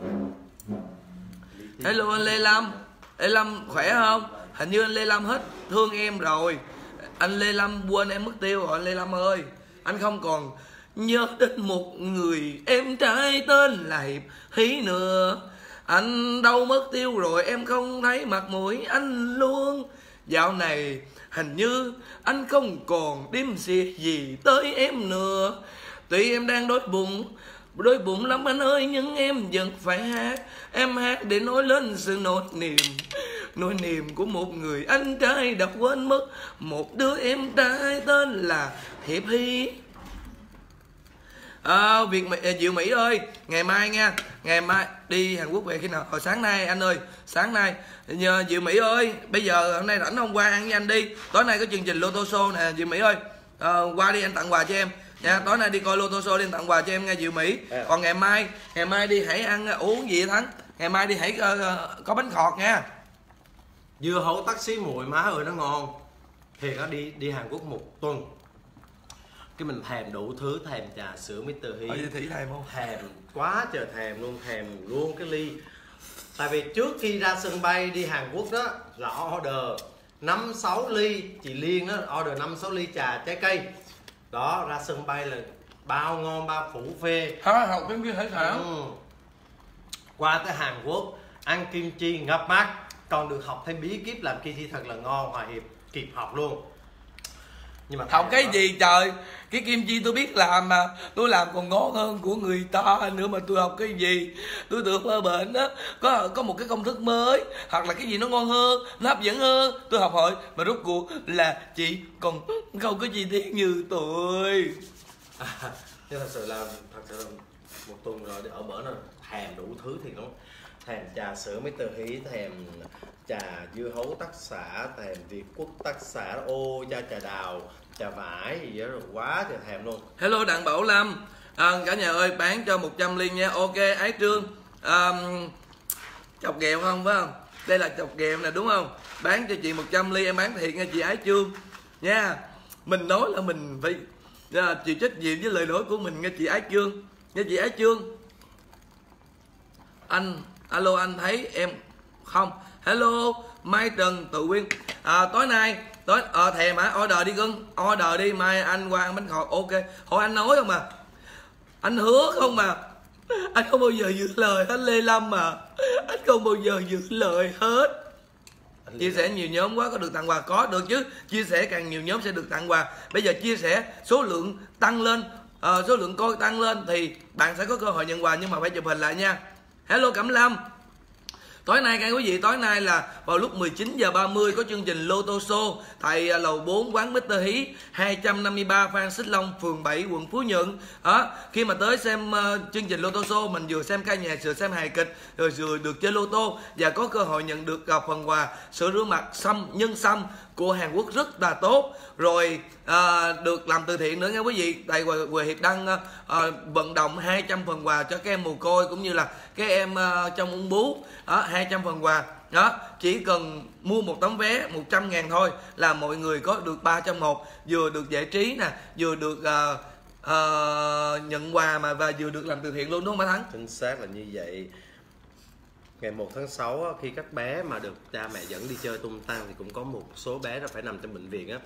Hello anh Lê Lâm. Lê Lâm khỏe không? Hình như anh Lê Lâm hết thương em rồi. Anh Lê Lâm quên em mất tiêu rồi anh Lê Lâm ơi. Anh không còn nhớ đến một người em trai tên là Hiệp Hí nữa. Anh đâu mất tiêu rồi, em không thấy mặt mũi anh luôn. Dạo này hình như anh không còn đếm xìa gì tới em nữa. Tuy em đang đói bụng lắm anh ơi, nhưng em vẫn phải hát. Em hát để nói lên sự nỗi niềm của một người anh trai đã quên mất một đứa em trai tên là Hiệp Hy. Diệu Mỹ ơi, ngày mai nha, ngày mai đi Hàn Quốc về khi nào? Hồi sáng nay anh ơi, sáng nay nhờ Diệu Mỹ ơi, bây giờ hôm nay rảnh hôm qua ăn với anh đi. Tối nay có chương trình Lô Tô Show nè Diệu Mỹ ơi. Qua đi anh tặng quà cho em nha. Tối nay đi coi Lô Tô Show đi tặng quà cho em nha Diệu Mỹ. Còn ngày mai đi hãy ăn uống gì Thắng. Ngày mai đi hãy có bánh khọt nha. Dưa hấu taxi muội má ơi nó ngon. Thiệt á, đi Hàn Quốc một tuần cái mình thèm đủ thứ, thèm trà sữa Mr. Hy. Thủy thèm không? Thèm quá trời thèm luôn cái ly. Tại vì trước khi ra sân bay đi Hàn Quốc đó là order 5-6 ly, chị Liên đó order 5-6 ly trà trái cây. Đó, ra sân bay là bao ngon bao phủ phê. Học cái kia hải sản. Qua tới Hàn Quốc ăn kim chi ngập mắt, còn được học thêm bí kíp làm kim chi thật là ngon. Hòa Hiệp kịp học luôn. Nhưng mà học cái gì trời, cái kim chi tôi biết làm mà, tôi làm còn ngon hơn của người ta nữa mà tôi học cái gì. Tôi tưởng ở bệnh á có một cái công thức mới hoặc là cái gì nó ngon hơn, nó hấp dẫn hơn, tôi học hỏi mà rốt cuộc là chị còn không có chi tiết như tôi. Nhưng thật sự là một tuần rồi ở bển là thèm đủ thứ thì nó thèm trà sữa Mr. Hí, thèm trà dưa hấu tác xả, thèm Việt Quốc tác xả, ô trà đào, trà vải gì đó rồi quá trời thèm luôn. Hello Đặng Bảo Lâm, cả nhà ơi bán cho 100 ly nha. Ok Ái Trương, chọc ghẹo không phải không? Đây là chọc ghẹo nè đúng không? Bán cho chị 100 ly em bán thiệt nha chị Ái Trương nha. Mình nói là mình phải chịu trách nhiệm với lời nói của mình nghe chị Ái Trương. Nghe chị Ái Trương. Anh, alo anh thấy em không? Hello Mai Trần Tự Quyên, tối nay thèm hả? Order đi cưng, order đi, mai anh qua ăn bánh khọt. Ok, hồi anh nói không mà, anh hứa không mà, anh không bao giờ giữ lời hết Lê Lâm mà, anh không bao giờ giữ lời hết. Chia sẻ nhiều nhóm quá có được tặng quà, có được chứ, chia sẻ càng nhiều nhóm sẽ được tặng quà. Bây giờ chia sẻ số lượng tăng lên, số lượng coi tăng lên thì bạn sẽ có cơ hội nhận quà, nhưng mà phải chụp hình lại nha. Hello Cẩm Lâm, tối nay các quý vị, tối nay là vào lúc 19h30 có chương trình Lô Tô Show tại lầu 4 quán Mr. Hí, 253 Phan Xích Long, phường 7, quận Phú Nhuận. Khi mà tới xem chương trình Lô Tô Show, mình vừa xem ca nhạc, vừa xem hài kịch, rồi vừa được chơi lô tô và có cơ hội nhận được phần quà sữa rửa mặt nhân sâm của Hàn Quốc rất là tốt, rồi được làm từ thiện nữa nha quý vị. Tại Hòa Hiệp đang vận động 200 phần quà cho các em mồ côi cũng như là các em trong ung bướu, 200 phần quà đó. Chỉ cần mua một tấm vé 100.000 thôi là mọi người có được 3 trong 1, vừa được giải trí nè, vừa được nhận quà mà và vừa được làm từ thiện luôn, đúng không Bá Thắng? Chính xác là như vậy. Ngày 1 tháng 6 khi các bé mà được cha mẹ dẫn đi chơi tung tăng thì cũng có một số bé là phải nằm trong bệnh viện á.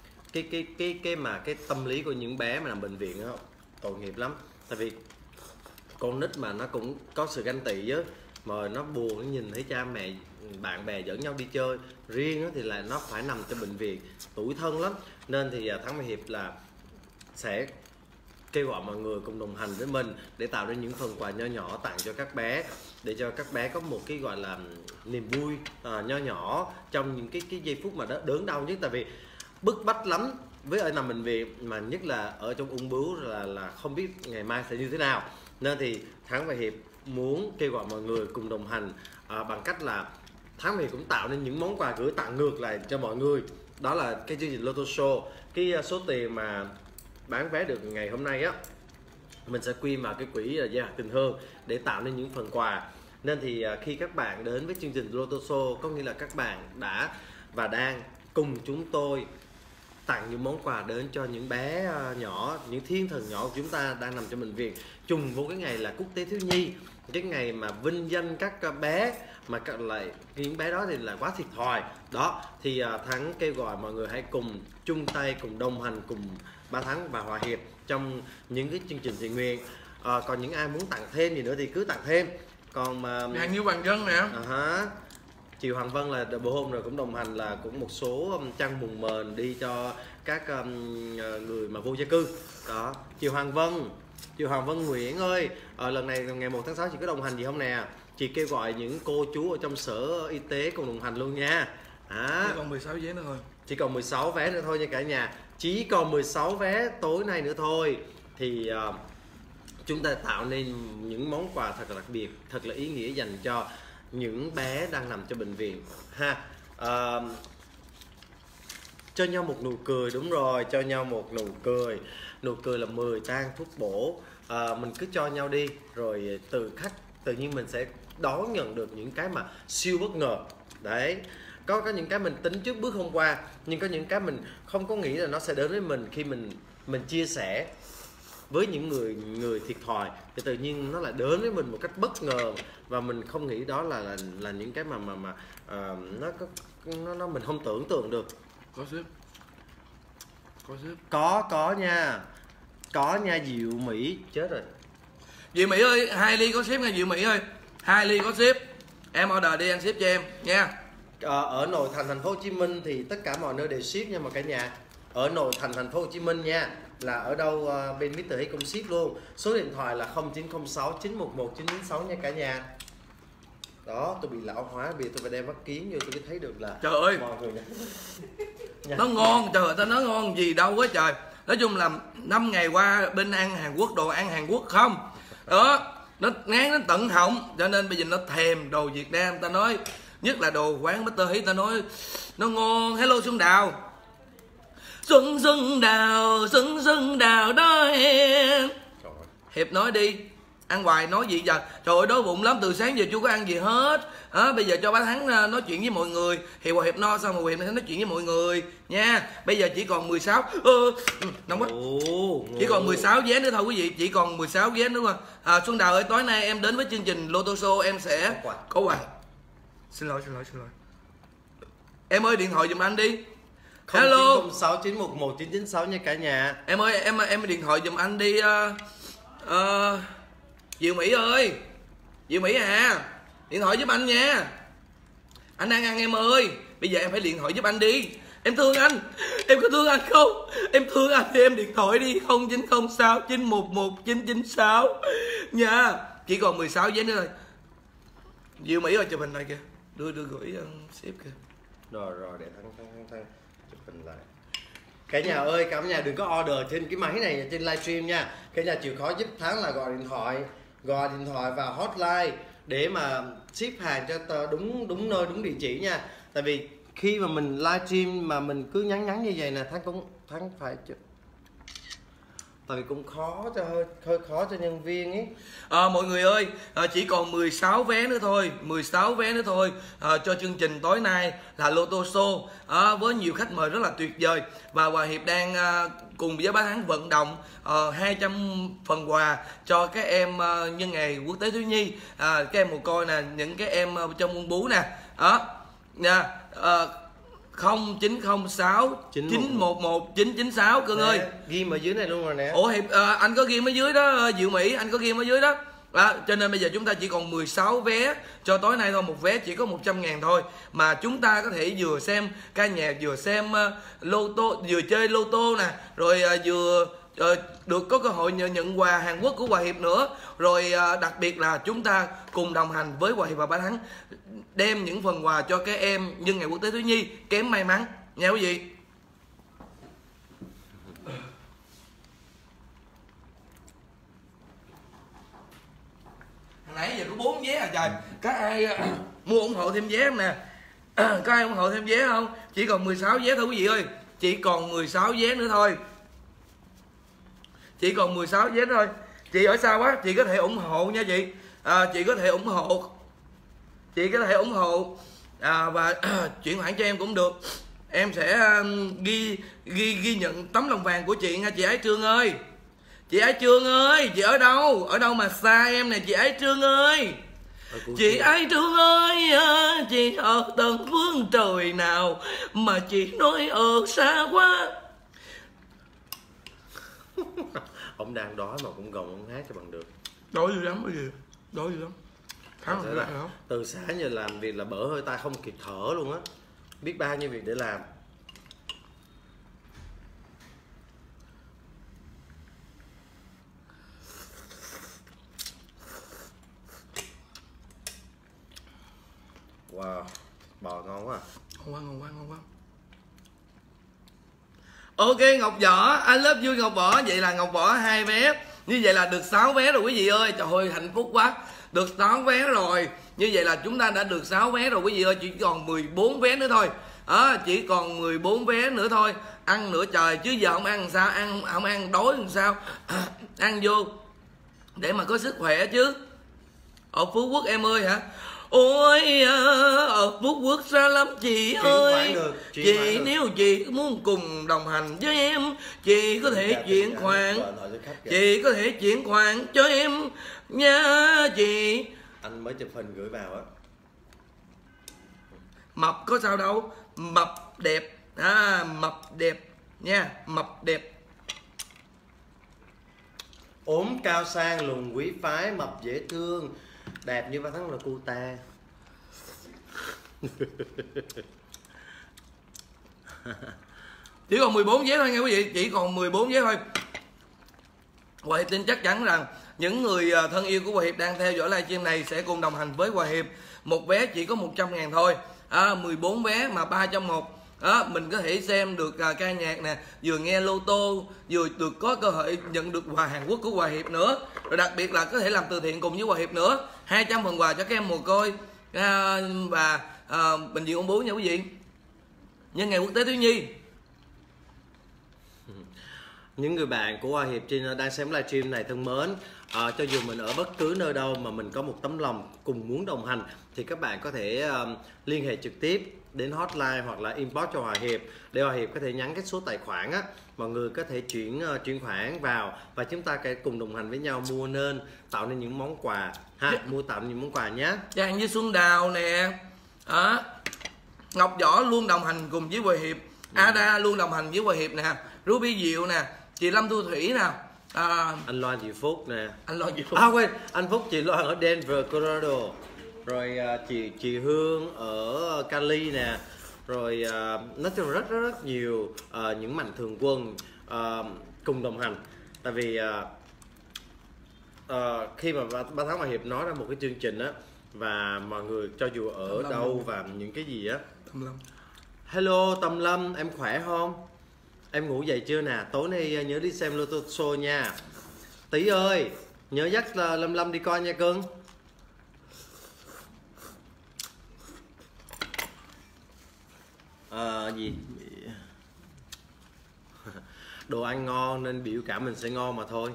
Cái tâm lý của những bé mà nằm bệnh viện á tội nghiệp lắm. Tại vì con nít mà nó cũng có sự ganh tị á, mà nó buồn, nó nhìn thấy cha mẹ bạn bè dẫn nhau đi chơi, riêng thì là nó phải nằm trong bệnh viện, tủi thân lắm. Nên thì Thắng và Hiệp là sẽ kêu gọi mọi người cùng đồng hành với mình để tạo ra những phần quà nho nhỏ tặng cho các bé, để cho các bé có một cái gọi là niềm vui nho nhỏ trong những cái giây phút mà đớn đau nhất. Tại vì bức bách lắm với ở nằm bệnh viện, mà nhất là ở trong ung bướu là không biết ngày mai sẽ như thế nào. Nên thì Thắng và Hiệp muốn kêu gọi mọi người cùng đồng hành bằng cách là Thắng và Hiệp cũng tạo nên những món quà gửi tặng ngược lại cho mọi người. Đó là cái chương trình Lô Tô Show. Cái số tiền mà bán vé được ngày hôm nay á, mình sẽ quy vào cái quỹ Gia Hạt Tình Thương để tạo nên những phần quà. Nên thì khi các bạn đến với chương trình Lô Tô Show, có nghĩa là các bạn đã và đang cùng chúng tôi tặng những món quà đến cho những bé nhỏ, những thiên thần nhỏ của chúng ta đang nằm trong bệnh viện, trùng vô cái ngày là Quốc tế Thiếu Nhi, cái ngày mà vinh danh các bé, mà lại những bé đó thì là quá thiệt thòi đó. Thì Thắng kêu gọi mọi người hãy cùng chung tay, cùng đồng hành cùng Ba Thắng và Hòa Hiệp trong những cái chương trình thiện nguyện. Còn những ai muốn tặng thêm gì nữa thì cứ tặng thêm. Còn mà Hàng như Hoàng Dân nè, chị Hoàng Vân là bữa hôm rồi cũng đồng hành, là cũng một số chăn mùng mền đi cho các người mà vô gia cư đó. Chị Hoàng Vân Nguyễn ơi, lần này ngày 1 tháng 6 chị có đồng hành gì không nè? Chị kêu gọi những cô chú ở trong sở y tế cùng đồng hành luôn nha. Chỉ còn 16 vé nữa thôi. Chỉ còn 16 vé nữa thôi nha cả nhà. Chỉ còn 16 vé tối nay nữa thôi. Thì chúng ta tạo nên những món quà thật là đặc biệt, thật là ý nghĩa dành cho những bé đang nằm trong bệnh viện ha. Cho nhau một nụ cười, đúng rồi, cho nhau một nụ cười. Nụ cười là 10 tang thuốc bổ. Mình cứ cho nhau đi, rồi tự nhiên mình sẽ đón nhận được những cái mà siêu bất ngờ đấy. Có những cái mình tính trước bước hôm qua, nhưng có những cái mình không có nghĩ là nó sẽ đến với mình khi mình chia sẻ với những người thiệt thòi, thì tự nhiên nó lại đến với mình một cách bất ngờ, và mình không nghĩ đó là những cái mà nó mình không tưởng tượng được. Có ship. Có nha Diệu Mỹ, chết rồi. Diệu Mỹ ơi, 2 ly có ship nha Diệu Mỹ ơi. 2 ly có ship. Em order đi, anh ship cho em nha. Ở nội thành thành phố Hồ Chí Minh thì tất cả mọi nơi đều ship nha mà cả nhà. ở nội thành phố Hồ Chí Minh nha, là ở đâu bên Mr. Hay công ship luôn. Số điện thoại là 0906 911 996 nha cả nhà. Đó, tôi bị lão hóa vì tôi phải đem mắt kiến vô tôi mới thấy được là trời ơi mọi người nó ngon, trời ơi ta nói ngon gì đâu quá trời. Nói chung là 5 ngày qua bên ăn Hàn Quốc, đồ ăn Hàn Quốc không đó, nó ngán đến tận họng, cho nên bây giờ nó thèm đồ Việt Nam. Ta nói nhất là đồ quán Mr. Hí, ta nói nó ngon. Hello Xuân Đào, Xuân Đào đó em. Hiệp nói đi, ăn hoài nói gì giờ, trời ơi đói bụng lắm, từ sáng giờ chưa có ăn gì hết. Bây giờ cho bá Thắng nói chuyện với mọi người, Hiệp Hiệp no xong rồi Hiệp nói chuyện với mọi người nha. Bây giờ chỉ còn 16 nóng quá, chỉ còn 16 vé nữa thôi quý vị, chỉ còn 16 vé nữa mà. Xuân Đào ơi, tối nay em đến với chương trình Lotto Show em sẽ có quà. Xin lỗi. Em ơi điện thoại giùm anh đi. Hello 0906 911 996 nha cả nhà. Em ơi em điện thoại giùm anh đi. Diệu Mỹ ơi, Diệu Mỹ à, điện thoại giúp anh nha, anh đang ăn em ơi, bây giờ em phải điện thoại giúp anh đi. Em thương anh, em có thương anh không? Em thương anh thì em điện thoại đi 0906 911 996 nha. Chỉ còn 16 vé nữa thôi. Diệu Mỹ ơi chụp hình này kìa, đưa gửi ship kìa. Rồi để thăng chụp hình lại. Cả nhà ơi, cả nhà đừng có order trên cái máy này trên livestream nha. Cả nhà chịu khó giúp Thắng là gọi điện thoại vào hotline để mà ship hàng cho đúng nơi đúng địa chỉ nha. Tại vì khi mà mình livestream mà mình cứ nhắn như vậy nè, Thắng phải tại vì cũng hơi khó cho nhân viên ấy. Mọi người ơi, chỉ còn 16 vé nữa thôi, 16 vé nữa thôi cho chương trình tối nay là Lotto Show với nhiều khách mời rất là tuyệt vời. Và Hòa Hiệp đang cùng với bá Thắng vận động 200 phần quà cho các em nhân ngày Quốc tế thiếu nhi, các em mồ côi nè, những cái em trong buôn bú nè. Đó nha. 0906 911 996 cưng ơi. Ghim ở dưới này luôn rồi nè. Ủa Hiệp, anh có ghim ở dưới đó Diệu Mỹ, anh có ghim ở dưới đó. Cho nên bây giờ chúng ta chỉ còn 16 vé cho tối nay thôi, một vé chỉ có 100.000 thôi. Mà chúng ta có thể vừa xem ca nhạc, vừa xem lotto, vừa chơi lotto nè, rồi vừa được có cơ hội nhận quà Hàn Quốc của Hòa Hiệp nữa. Rồi đặc biệt là chúng ta cùng đồng hành với Hòa Hiệp và Bá Thắng, đem những phần quà cho các em nhân ngày Quốc tế thiếu nhi kém may mắn nha quý vị. Hồi nãy giờ có 4 vé à trời. Có ai mua ủng hộ thêm vé không nè? Có ai ủng hộ thêm vé không? Chỉ còn 16 vé thôi quý vị ơi. Chỉ còn 16 vé nữa thôi. Chỉ còn 16 vé thôi. Chị ở xa quá, chị có thể ủng hộ nha chị. Chị có thể ủng hộ. Chị có thể ủng hộ và chuyển khoản cho em cũng được. Em sẽ ghi nhận tấm lòng vàng của chị nha chị Ái Trương ơi. Chị Ái Trương ơi, chị ở đâu? Ở đâu mà xa em nè chị Ái Trương ơi. Chị Ái Trương ơi, chị ở tận phương trời nào mà chị nói ở xa quá. Ông đang đói mà cũng gồng ông hát cho bằng được. Đói dữ lắm cái gì? Đói dữ lắm. Kháng lại không? Từ sáng giờ làm việc là bở hơi ta không kịp thở luôn á. Biết bao nhiêu việc để làm. Wow, bò ngon quá. Ngon quá. Ok Ngọc Võ, I love you Ngọc Võ. Vậy là Ngọc Võ 2 vé. Như vậy là được 6 vé rồi quý vị ơi. Trời ơi hạnh phúc quá. Được 6 vé rồi. Như vậy là chúng ta đã được 6 vé rồi quý vị ơi. Chỉ còn 14 vé nữa thôi. Chỉ còn 14 vé nữa thôi. Ăn nữa trời, chứ giờ không ăn làm sao, không ăn đói làm sao. Ăn vô để mà có sức khỏe chứ. Ở Phú Quốc em ơi hả? Ôi ở Phú Quốc xa lắm chị ơi. Chị nếu chị muốn cùng đồng hành với em, chị có thể chuyển khoản. Chị có thể chuyển khoản cho em nha chị. Anh mới chụp hình gửi vào á. Mập có sao đâu, mập đẹp. Mập đẹp nha, mập đẹp. Ốm cao sang lùn quý phái, mập dễ thương, đẹp như Bá Thắng là cô ta. Chỉ còn 14 vé thôi nha quý vị, chỉ còn 14 vé thôi. Hòa Hiệp tin chắc chắn rằng những người thân yêu của Hòa Hiệp đang theo dõi livestream này sẽ cùng đồng hành với Hòa Hiệp. Một vé chỉ có 100.000 thôi, 14 vé mà 3 trong 1. Mình có thể xem được ca nhạc nè, vừa nghe lô tô, vừa được có cơ hội nhận được quà Hàn Quốc của Hòa Hiệp nữa. Rồi đặc biệt là có thể làm từ thiện cùng với Hòa Hiệp nữa. 200 phần quà cho các em mồ côi và bệnh viện ung bướu nha quý vị, nhân ngày quốc tế thiếu nhi. Những người bạn của Hòa Hiệp đang xem livestream này thân mến, cho dù mình ở bất cứ nơi đâu mà mình có một tấm lòng cùng muốn đồng hành thì các bạn có thể liên hệ trực tiếp đến hotline hoặc là inbox cho Hòa Hiệp để Hòa Hiệp có thể nhắn cái số tài khoản á, mọi người có thể chuyển khoản vào và chúng ta cùng đồng hành với nhau mua nên tạo nên những món quà tạo nên những món quà nhé. Chàng với Xuân Đào nè, Ngọc Võ luôn đồng hành cùng với Hòa Hiệp, Ada luôn đồng hành với Hòa Hiệp nè, Ruby Diệu nè, chị Lâm Thu Thủy nè, anh Loan chị Phúc nè, anh Loan chị Phúc, quên, anh Phúc chị Loan ở Denver, Colorado, rồi chị Hương ở Cali nè, rồi nói chung là rất nhiều những mạnh thường quân cùng đồng hành. Tại vì khi mà Ba Tháng Hòa Hiệp nói ra một cái chương trình á, và mọi người cho dù ở đâu và những cái gì á. Hello Tâm Lâm, em khỏe không? Em ngủ dậy chưa nè? Tối nay nhớ đi xem Lô Tô Show nha. Tí ơi, nhớ dắt Lâm đi coi nha cưng. Gì? Đồ ăn ngon nên biểu cảm mình sẽ ngon mà thôi.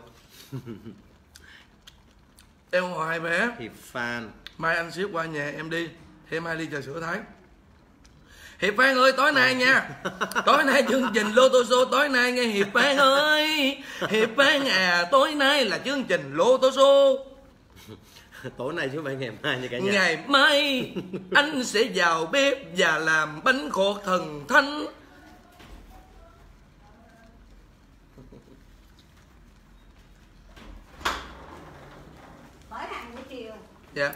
Em hoài bé Hiệp fan. mai anh ship qua nhà em đi, em mai đi trà sữa Thái. Hiệp Phan ơi, tối nay nha, tối nay chương trình Lô Tô Show tối nay nghe Hiệp Phan ơi, Hiệp Phan tối nay là chương trình Lô Tô Show. Tối nay chứ không phải ngày mai nha cả nhà. Ngày mai anh sẽ vào bếp và làm bánh khọt thần thánh. Mở hàng buổi chiều. Dạ.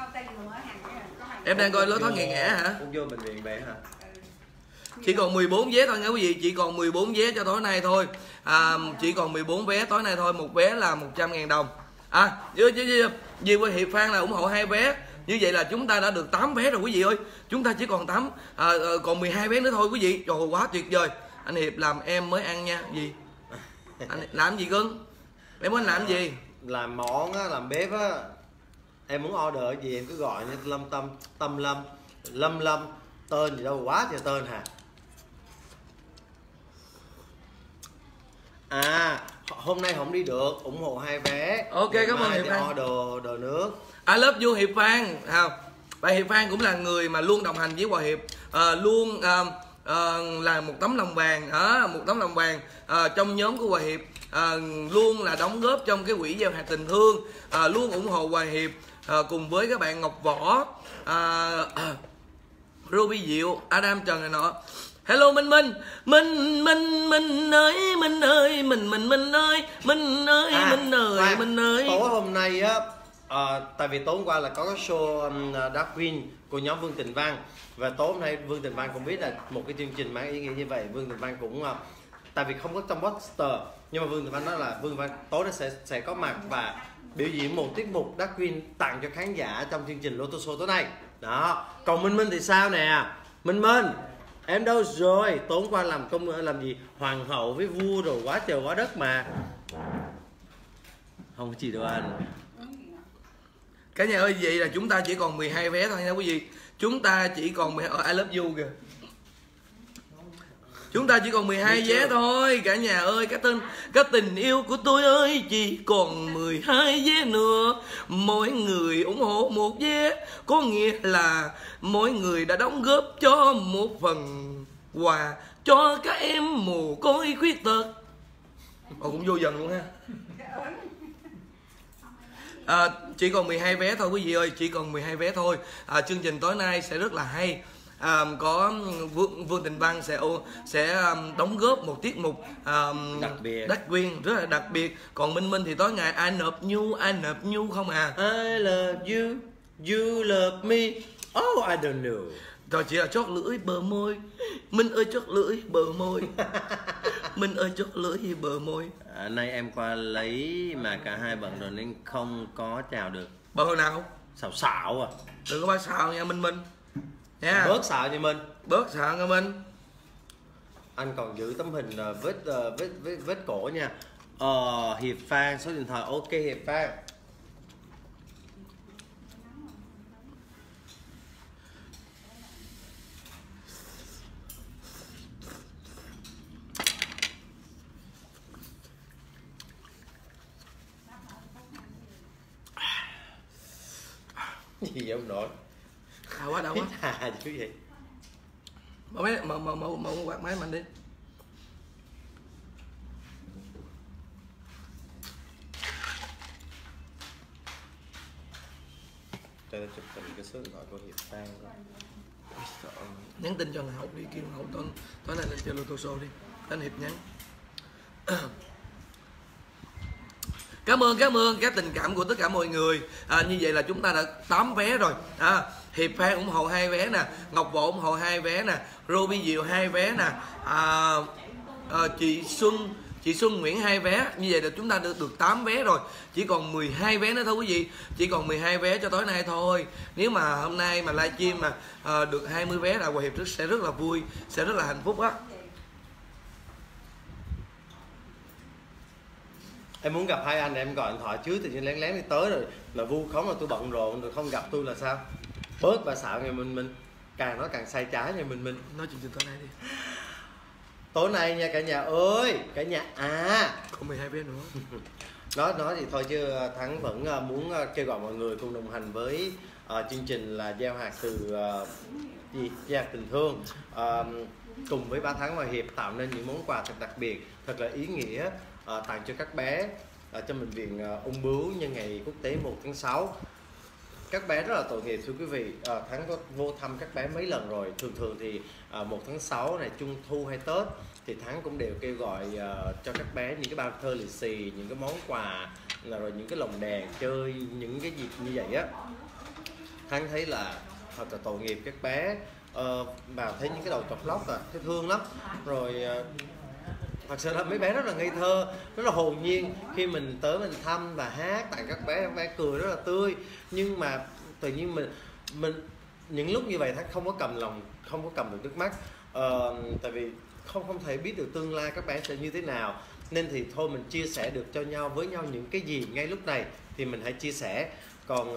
Em đang coi Lối Thoát Nghiện Ngã hả? Cũng vô bệnh viện vậy hả? Chỉ còn 14 vé thôi nha quý vị, chỉ còn 14 vé cho tối nay thôi. Chỉ còn 14 vé tối nay thôi, một vé là 100.000 đồng. Vì Hiệp Phan là ủng hộ 2 vé. Như vậy là chúng ta đã được 8 vé rồi quý vị ơi. Chúng ta chỉ còn còn 12 vé nữa thôi quý vị. Trời ơi, quá tuyệt vời. Anh Hiệp làm em mới ăn nha. Gì? Anh làm gì cưng? Em muốn làm gì? Làm món á, làm bếp á. Em muốn order gì em cứ gọi như Lâm, tên gì đâu quá trời tên hả? Hôm nay không đi được, ủng hộ 2 vé. Ok, cảm ơn Hiệp Phan. Order đồ nước. I love you Hiệp Phan. Và Hiệp Phan cũng là người mà luôn đồng hành với Hòa Hiệp, luôn là một tấm lòng vàng, một tấm lòng vàng trong nhóm của Hòa Hiệp, luôn là đóng góp trong cái quỹ gieo hạt tình thương, luôn ủng hộ Hòa Hiệp cùng với các bạn Ngọc Võ, Ruby Diệu, Adam Trần này nọ. Hello Minh ơi, Minh ơi. Tối hôm nay á, tại vì tối hôm qua là có cái show Dark Queen của nhóm Vương Tịnh Văn, và tối hôm nay Vương Tịnh Văn cũng biết là một cái chương trình mang ý nghĩa như vậy. Vương Tịnh Văn cũng tại vì không có trong poster, nhưng mà Vương Tịnh Văn nói là Vương Tịnh Văn tối nay sẽ có mặt và biểu diễn một tiết mục Dark Queen tặng cho khán giả trong chương trình Lô Tô Show tối nay. Đó. Còn Minh thì sao nè? Minh em đâu rồi? Tối qua làm gì hoàng hậu với vua rồi quá trời quá đất mà. Không có gì đâu anh. Cả nhà ơi, vậy là chúng ta chỉ còn 12 vé thôi nha quý vị. Chúng ta chỉ còn I love you kìa. Chúng ta chỉ còn 12 vé thôi cả nhà ơi. Cái tình yêu của tôi ơi, chỉ còn 12 vé nữa. Mỗi người ủng hộ một vé, có nghĩa là mỗi người đã đóng góp cho một phần quà cho các em mồ côi khuyết tật. Cũng vô dần luôn ha. Chỉ còn 12 vé thôi quý vị ơi, chỉ còn 12 vé thôi. Chương trình tối nay sẽ rất là hay. Có Vương Tịnh Văn sẽ đóng góp một tiết mục đặc biệt, Dark Queen rất là đặc biệt. Còn Minh thì tối ngày I love you không à. I love you, you love me. Oh, I don't know. Rồi chỉ là chót lưỡi bờ môi. Minh ơi chót lưỡi bờ môi. Minh ơi chót lưỡi bờ môi. Nay em qua lấy mà cả hai bận rồi nên không có chào được. Bờ hồi nào? Xạo xạo à. Đừng có bao xạo nha Minh Minh nha. Bớt xạo nha Minh. Bớt xạo nha Minh. Anh còn giữ tấm hình vết cổ nha. Hiệp Phan số điện thoại. Ok Hiệp Phan. Gì vậy ông nội? Đau quá, đau quá. À chứ gì? Mở máy, mở quạt máy mình đi. Cho tôi chụp hình cái số điện thoại của Hiệp Phan. Nhắn tin cho thằng Hậu đi, kêu thằng Hậu tối nay lên chơi lô tô show đi. Anh Hiệp nhắn. Cảm ơn cái tình cảm của tất cả mọi người. Như vậy là chúng ta đã 8 vé rồi. Hiệp Phan ủng hộ 2 vé nè, Ngọc Bộ ủng hộ 2 vé nè, Ruby Diệu 2 vé nè, chị Xuân Nguyễn 2 vé. Như vậy là chúng ta được 8 vé rồi. Chỉ còn 12 vé nữa thôi quý vị. Chỉ còn 12 vé cho tối nay thôi. Nếu mà hôm nay mà livestream mà được 20 vé là Hòa Hiệp sẽ rất là vui, sẽ rất là hạnh phúc á. Em muốn gặp hai anh em gọi điện thoại trước, tự nhiên lén lén đi tới rồi là vu khống là tôi bận rộn rồi không gặp tôi là sao? Bớt bà xạo nghe Minh. Càng nói càng sai trái nha Minh. Nói chuyện tối nay đi. Tối nay nha cả nhà ơi, cả nhà Còn 12 vé nữa. Nói thì thôi chứ Thắng vẫn muốn kêu gọi mọi người cùng đồng hành với chương trình là gieo hạt từ gieo hạt tình thương, cùng với 3 tháng Hòa Hiệp tạo nên những món quà thật đặc biệt, thật là ý nghĩa, tặng cho các bé cho bệnh viện ung bướu nhân ngày quốc tế 1 tháng 6. Các bé rất là tội nghiệp thưa quý vị. Thắng có vô thăm các bé mấy lần rồi. Thường thì 1 tháng 6 này, Trung thu hay Tết thì Thắng cũng đều kêu gọi cho các bé những cái bao thơ lì xì, những cái món quà, rồi những cái lồng đèn chơi, những cái dịp như vậy á. Thắng thấy là thật là tội nghiệp các bé. Vào thấy những cái đầu chọc lóc thấy thương lắm. Rồi thật sự là mấy bé rất là ngây thơ, rất là hồn nhiên. Khi mình tới mình thăm và hát tặng các bé cười rất là tươi. Nhưng mà tự nhiên mình những lúc như vậy Thắng không có cầm được nước mắt. Tại vì không thể biết được tương lai các bé sẽ như thế nào. Nên thì thôi mình chia sẻ được cho nhau với nhau những cái gì ngay lúc này thì mình hãy chia sẻ. Còn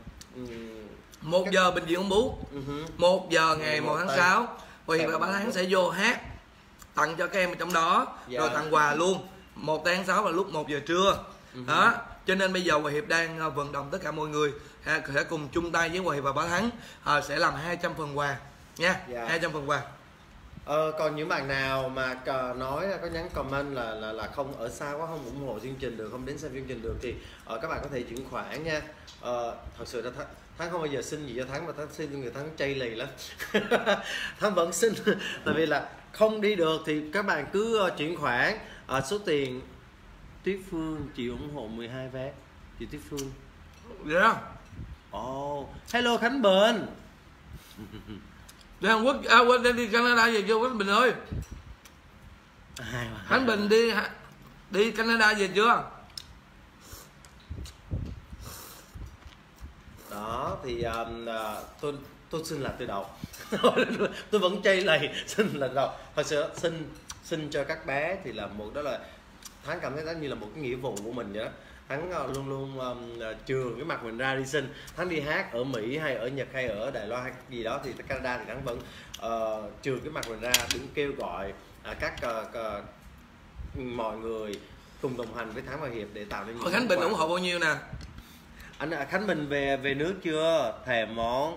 1 giờ bệnh viện ung bướu. 1 giờ ngày 1 tháng 6 Hòa Hiệp và 3 tháng sẽ vô hát tặng cho các em ở trong đó, rồi tặng quà luôn. 1 tháng 6 là lúc 1 giờ trưa. Đó, cho nên bây giờ Hòa Hiệp đang vận động tất cả mọi người sẽ cùng chung tay với Hòa Hiệp và 3 tháng sẽ làm 200 phần quà nha. 200 phần quà. Còn những bạn nào mà nói có nhắn comment là không ở xa quá không ủng hộ chương trình được, không đến xem chương trình được thì các bạn có thể chuyển khoản nha. Thật sự là Thắng không bao giờ xin gì cho Thắng, mà Thắng xin người Thắng chay lì lắm. Thắng vẫn xin tại vì là không đi được thì các bạn cứ chuyển khoản. Số tiền Tuyết Phương chị ủng hộ 12 vé. Chị Tuyết Phương. Yeah. Hello Khánh Bình. Đi Hàn Quốc, đi Canada về chưa Khánh Bình ơi? Khánh Bình đi Canada về chưa? Đó thì tôi xin là từ đầu. Tôi vẫn chay lầy xin là đầu. Thật sự xin cho các bé thì là một, đó là Thắng cảm thấy đó như là một cái nghĩa vụ của mình vậy đó. Thắng luôn luôn chừa cái mặt mình ra đi xin. Thắng đi hát ở Mỹ hay ở Nhật hay ở Đài Loan hay gì đó thì Canada thì Thắng vẫn chừa cái mặt mình ra, đứng kêu gọi các mọi người cùng đồng hành với Thắng Hòa Hiệp để tạo nên những Khánh Bình ủng hộ bao nhiêu nè? Anh Khánh Bình về nước chưa? Thèm món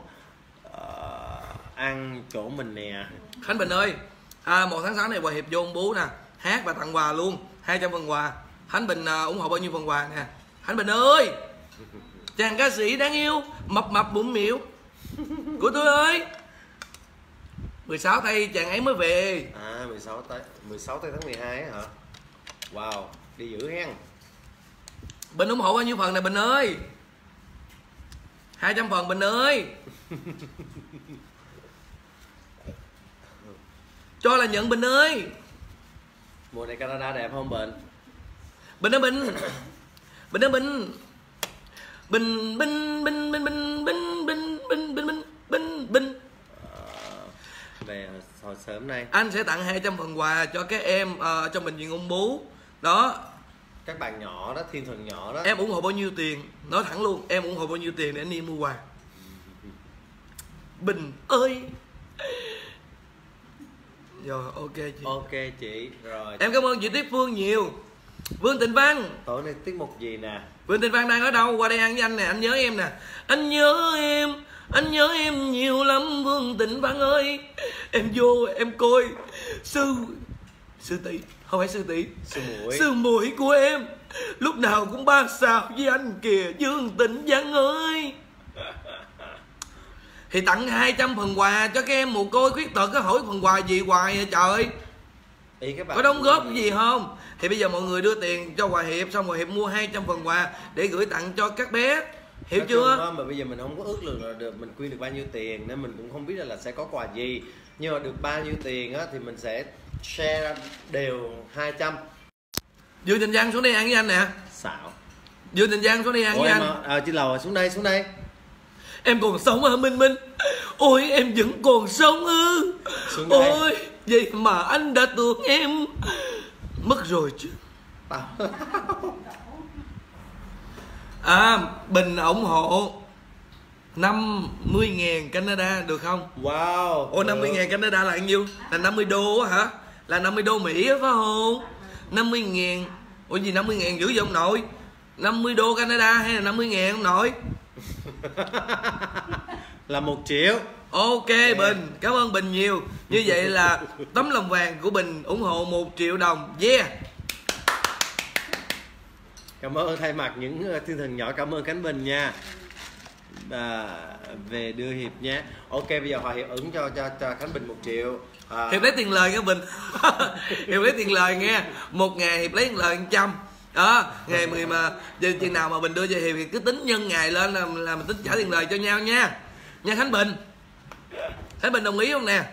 ăn chỗ mình nè. Khánh Bình ơi, 1 tháng 6 này Hòa Hiệp vô ung bướu nè, hát và tặng quà luôn, 200 phần quà. Khánh Bình ủng hộ bao nhiêu phần quà nè? Khánh Bình ơi, chàng ca sĩ đáng yêu, mập bụng miệng của tôi ơi. 16 tây chàng ấy mới về. 16 tây tháng 12 hả? Wow, đi dữ hen. Bình ủng hộ bao nhiêu phần này Bình ơi? 200 phần Bình ơi. Cho là nhận Bình ơi. Mùa này Canada đẹp không Bình? Bình ơi Bình. Bình ơi Bình. Bình Bình Bình Bình Bình Bình Bình Bình Bình Bình Bình. Về hồi sớm nay Anh sẽ tặng 200 phần quà cho các em trong bệnh viện ung bướu. Đó. các bạn nhỏ đó, thiên thần nhỏ đó. Em ủng hộ bao nhiêu tiền? Nói thẳng luôn, em ủng hộ bao nhiêu tiền để anh đi mua quà? Bình ơi. Rồi ok chị. Ok chị. Rồi. Em cảm ơn chị Tuyết Phương nhiều. Vương Tịnh Văn. Tối nay tiết mục gì nè? Vương Tịnh Văn đang ở đâu? Qua đây ăn với anh nè, anh nhớ em nè. Anh nhớ em, anh nhớ em nhiều lắm Vương Tịnh Văn ơi. Em vô em coi sư tỷ, không phải sư tỷ, sư muội của em lúc nào cũng 3 sao với anh kìa Vương Tịnh Văn ơi. Thì tặng 200 phần quà cho các em mồ côi khuyết tật, hỏi phần quà gì hoài vậy trời. Ý các bạn có đóng góp gì không? Thì bây giờ mọi người đưa tiền cho Hòa Hiệp, xong rồi Hiệp mua 200 phần quà để gửi tặng cho các bé. Hiểu nói chưa? đó, mà bây giờ mình không có ước lượng là được mình quyên được bao nhiêu tiền, nên mình cũng không biết là sẽ có quà gì. Nhưng mà được bao nhiêu tiền á, thì mình sẽ share đều 200. Dương Thành Giang xuống đây ăn với anh nè. Xạo. Dương Thành Giang xuống đây ăn với anh. Trên lầu xuống đây, xuống đây. Em còn sống hả Minh Minh? Ôi em vẫn còn sống ư? Ôi vậy mà anh đã tưởng em mất rồi chứ. Bình ủng hộ 50.000 Canada được không? Wow. Ồ 50.000 Canada là bao nhiêu? Là 50 đô hả? Là 50 đô Mỹ á phải không? 50.000. Ủa gì 50.000 dữ vậy ông nội? 50 đô Canada hay là 50.000 ông nội? Là 1 triệu. Ok Bình, cảm ơn Bình nhiều. Như vậy là tấm lòng vàng của Bình ủng hộ 1 triệu đồng. Yeah. Cảm ơn thay mặt những thiên thần nhỏ, cảm ơn Khánh Bình nha. Về đưa Hiệp nhé. Ok bây giờ Hòa Hiệp ứng cho Khánh Bình 1 triệu. Hiệp lấy tiền lời nha Bình. Hiệp lấy tiền lời nghe. Một ngày Hiệp lấy tiền lời 100. Đó, ngày 10 mà chừng nào mà Bình đưa cho Hiệp thì cứ tính nhân ngày lên là mình tính trả tiền lời cho nhau nha. Nha Khánh Bình. Khánh Bình đồng ý không nè?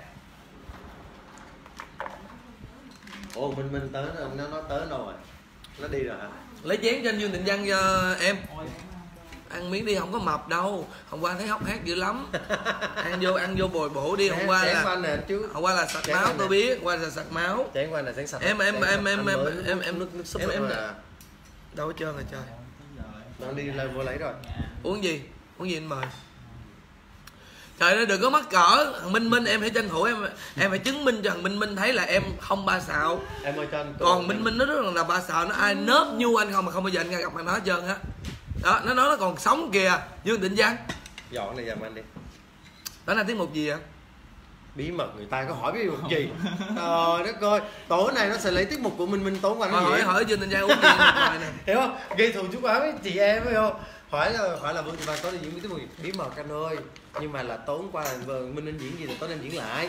Ồ Minh tới nó tới đâu rồi? Nó đi rồi hả? Lấy chén cho anh Dương Tịnh Văn cho em. Ăn miếng đi, không có mập đâu. Hôm qua thấy hốc hác dữ lắm. Ăn vô bồi bổ đi. Hôm qua là sặc máu tôi biết, hôm qua là sặc máu. Chén qua này sáng sạch. Em nước súp em đâu hết trơn rồi trời. Nó đi lên vô lấy rồi. Uống gì anh mời. Trời ơi đừng có mắc cỡ. Thằng Minh em phải tranh thủ em phải chứng minh cho thằng Minh thấy là em không 3 xạo. Em ơi cho anh. Còn Minh nó rất là 3 xạo, nó ai nớp nhu anh không mà không bao giờ anh gặp mặt nó hết trơn á. Đó, nó nói nó còn sống kìa. Dương Tịnh Văn. Dọn này giùm anh đi. Đó là tiết mục gì vậy? Bí mật, người ta có hỏi bí mật gì? Trời đất ơi, tối nay nó sẽ lấy tiết mục của Minh tối qua nó hỏi Dương Tịnh Văn uống gì nè. Hiểu không? Gây thù chú áo với chị em phải không? Hỏi là Vương Thị Văn tối nay diễn tiết mục bí mật anh ơi. Nhưng mà là tối qua là Minh diễn gì thì tối nay diễn lại.